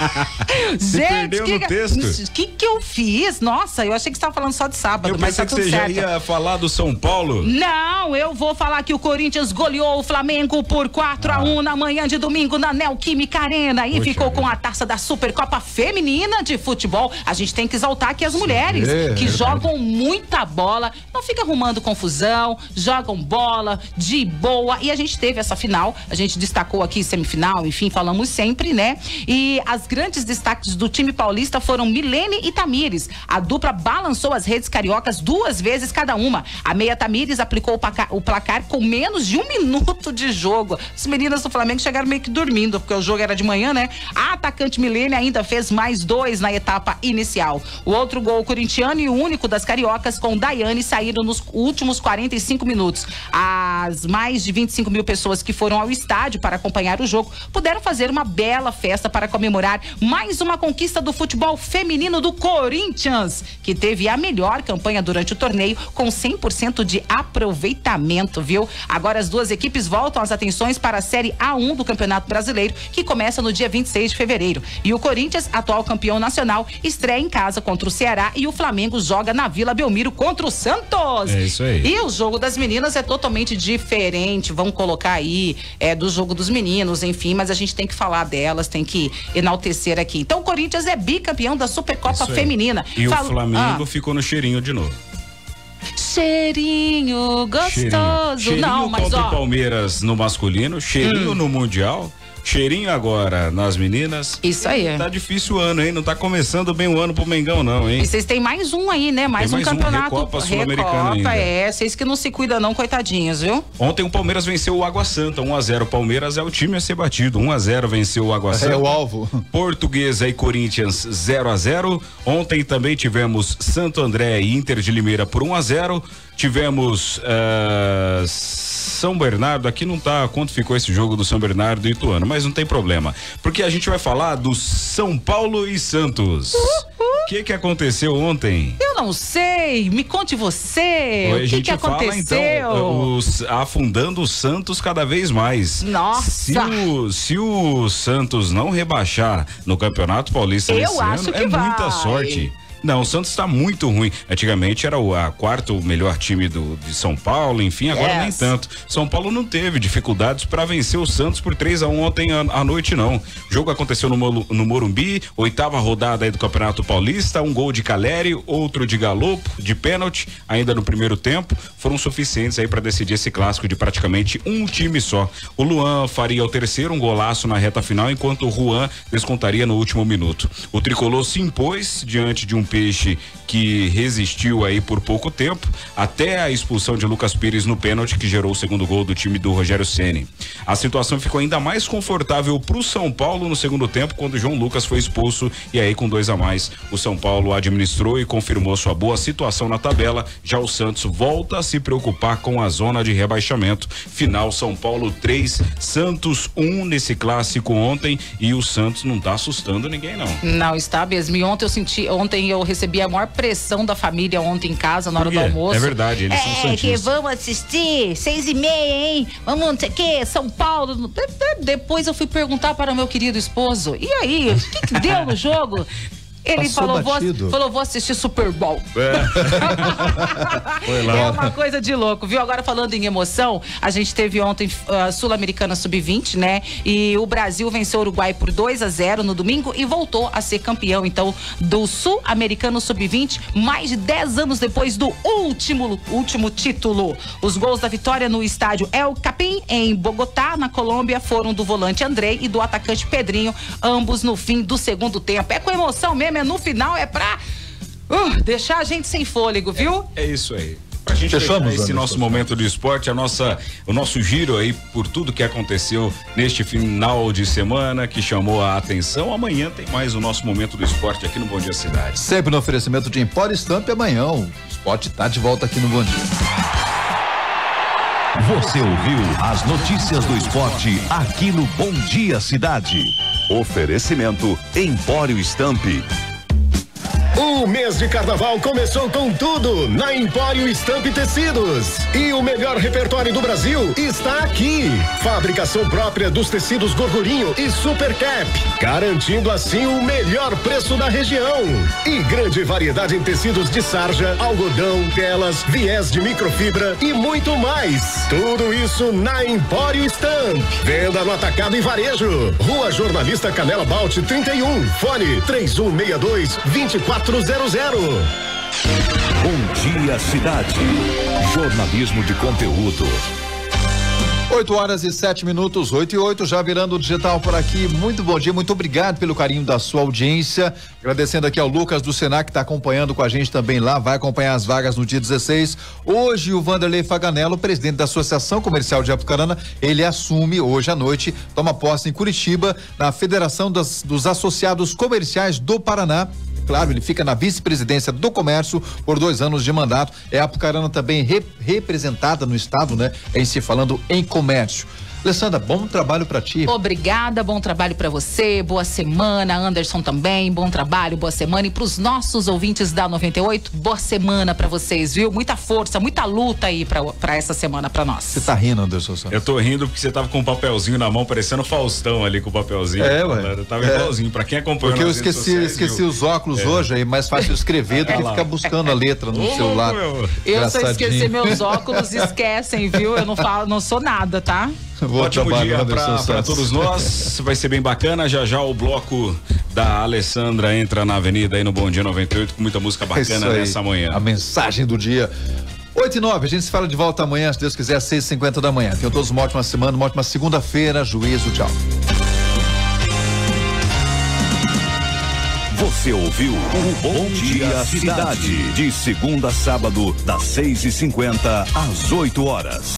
I: Gente, o que eu fiz? Nossa, eu achei que você tava falando só de sábado, mas tá tudo certo.
J: Você já ia falar do São Paulo?
I: Não, eu vou falar que o Corinthians goleou o Flamengo por 4-1 na manhã de domingo na Neoquímica Arena e ficou com a taça da Supercopa Feminina de Futebol. A gente tem que exaltar aqui as mulheres que jogam muita bola, não fica arrumando confusão, jogam bola de boa, e a gente teve essa final, a gente destacou aqui semifinal, enfim, falamos sempre, né? E as grandes destaques do time paulista foram Milene e Tamires. A dupla balançou as redes cariocas 2 vezes cada uma. A meia Tamires aplicou o placar com menos de 1 minuto de jogo. As meninas do Flamengo chegaram meio que dormindo, porque o jogo era de manhã, né? A atacante Milene ainda fez mais 2 na etapa inicial. O outro gol corintiano e o único das cariocas com Daiane saíram nos últimos 45 minutos. As mais de 25 mil pessoas que foram ao estádio para acompanhar o jogo puderam fazer uma bela festa para comemorar mais uma conquista do futebol feminino do Corinthians, que teve a melhor campanha durante o torneio, com 100% de aproveitamento, viu? Agora as 2 equipes voltam as atenções para a Série A1 do Campeonato Brasileiro, que começa no dia 26 de fevereiro. E o Corinthians, atual campeão nacional, estreia em casa contra o Ceará, e o Flamengo joga na Vila Belmiro contra o Santos.
J: É isso aí.
I: E o jogo das meninas é totalmente diferente, vamos colocar aí, do jogo dos meninos, enfim, mas a gente tem que falar delas, tem que enaltecer aqui. Então o Corinthians é bicampeão da Supercopa Feminina.
J: E o Flamengo ficou no cheirinho de novo.
I: Cheirinho gostoso.
J: Cheirinho
I: não, mas
J: contra o Palmeiras no masculino, cheirinho no Mundial. Cheirinho agora nas meninas.
I: Isso aí.
J: Tá difícil o ano, hein? Não tá começando bem o ano pro Mengão, não, hein?
I: E vocês têm mais um aí, né? Mais um campeonato.
J: Recopa Sul-Americana ainda.
I: Vocês que não se cuidam não, coitadinhos, viu?
J: Ontem o Palmeiras venceu o Água Santa, 1-0. O Palmeiras é o time a ser batido, 1-0 venceu o Água Santa.
H: É o alvo.
J: Portuguesa e Corinthians 0-0. Ontem também tivemos Santo André e Inter de Limeira por 1-0. Tivemos São Bernardo, aqui não tá quanto ficou esse jogo do São Bernardo e Ituano, mas não tem problema, porque a gente vai falar do São Paulo e Santos, que aconteceu ontem?
I: Eu não sei, me conte você.
J: Hoje
I: o que aconteceu?
J: Então, afundando o Santos cada vez mais.
I: Nossa!
J: Se o Santos não rebaixar no Campeonato Paulista nesse ano, é muita sorte. Não, o Santos está muito ruim. Antigamente era o quarto melhor time de São Paulo, enfim, agora nem tanto. São Paulo não teve dificuldades para vencer o Santos por 3-1 ontem à noite, não. O jogo aconteceu no Morumbi, 8ª rodada aí do Campeonato Paulista, um gol de Caleri, outro de Galopo, de pênalti, ainda no primeiro tempo, foram suficientes aí para decidir esse clássico de praticamente um time só. O Luan faria o terceiro, um golaço na reta final, enquanto o Juan descontaria no último minuto. O tricolor se impôs diante de um Peixe que resistiu aí por pouco tempo, até a expulsão de Lucas Pires no pênalti que gerou o segundo gol do time do Rogério Ceni. A situação ficou ainda mais confortável pro São Paulo no segundo tempo, quando o João Lucas foi expulso, e aí com 2 a mais, o São Paulo administrou e confirmou sua boa situação na tabela. Já o Santos volta a se preocupar com a zona de rebaixamento. Final São Paulo 3, Santos 1 nesse clássico ontem, e o Santos não tá assustando ninguém não.
I: Não está mesmo. E ontem eu recebi a maior pressão da família ontem em casa, na hora do almoço.
J: É verdade, eles são santistas.
I: Que vamos assistir, 6h30, hein? Vamos, não sei o que, São Paulo. Depois eu fui perguntar para o meu querido esposo, e aí, o que deu no jogo? Ele falou, vou assistir Super Bowl.
J: Foi lá.
I: É uma coisa de louco, viu? Agora falando em emoção, a gente teve ontem a Sul-Americana Sub-20, né? E o Brasil venceu o Uruguai por 2-0 no domingo e voltou a ser campeão, então, do Sul-Americano Sub-20, mais de 10 anos depois do último título. Os gols da vitória no estádio El Capim, em Bogotá, na Colômbia, foram do volante Andrei e do atacante Pedrinho, ambos no fim do segundo tempo. É com emoção mesmo, no final é pra deixar a gente sem fôlego, viu?
J: É isso aí. Pra gente fechar esse nosso momento de esporte, o nosso giro aí por tudo que aconteceu neste final de semana que chamou a atenção. Amanhã tem mais o nosso momento do esporte aqui no Bom Dia Cidade.
H: Sempre no oferecimento de Empório Stamp. Amanhã o esporte tá de volta aqui no Bom Dia.
B: Você ouviu as notícias do esporte aqui no Bom Dia Cidade. Oferecimento Empório Stamp.
N: O mês de carnaval começou com tudo na Empório Stamp Tecidos. E o melhor repertório do Brasil está aqui. Fabricação própria dos tecidos Gorgurinho e Super Cap, garantindo assim o melhor preço da região. E grande variedade em tecidos de sarja, algodão, telas, viés de microfibra e muito mais. Tudo isso na Empório Stamp. Venda no atacado e varejo. Rua Jornalista Canela Baute 31. Fone 3162-2400.
B: Bom Dia Cidade. Jornalismo de conteúdo.
H: 8h07, 8h08, já virando o digital por aqui. Muito bom dia, muito obrigado pelo carinho da sua audiência. Agradecendo aqui ao Lucas do Senac, que está acompanhando com a gente também lá, vai acompanhar as vagas no dia 16. Hoje o Vanderlei Faganello, presidente da Associação Comercial de Apucarana, ele assume hoje à noite, toma posse em Curitiba, na Federação dos Associados Comerciais do Paraná. Claro, ele fica na vice-presidência do comércio por 2 anos de mandato. É a Apucarana também representada no estado, né? Em se falando em comércio. Alessandra, bom trabalho pra ti.
I: Obrigada, bom trabalho pra você, boa semana, Anderson também, bom trabalho, boa semana, e pros nossos ouvintes da 98, boa semana pra vocês, viu? Muita força, muita luta aí pra essa semana pra nós.
H: Você tá rindo, Anderson?
J: Eu tô rindo porque você tava com um papelzinho na mão, parecendo Faustão ali com o papelzinho.
H: Ué.
J: Tava igualzinho, pra quem acompanhou.
H: Porque eu esqueci os óculos hoje, aí é mais fácil escrever do que ficar buscando a letra no celular.
I: Eu, se eu esquecer meus óculos, esquecem, viu? Eu não sou nada, tá?
J: Ótimo dia para todos nós, vai ser bem bacana. Já o bloco da Alessandra entra na avenida aí no Bom Dia 98 com muita música bacana nessa manhã.
H: A mensagem do dia. 8h09, a gente se fala de volta amanhã, se Deus quiser, às 6h50 da manhã. Tenham todos uma ótima semana, uma ótima segunda-feira. Juízo, tchau.
B: Você ouviu o Bom Dia Cidade, de segunda a sábado, das 6h50 às 8h.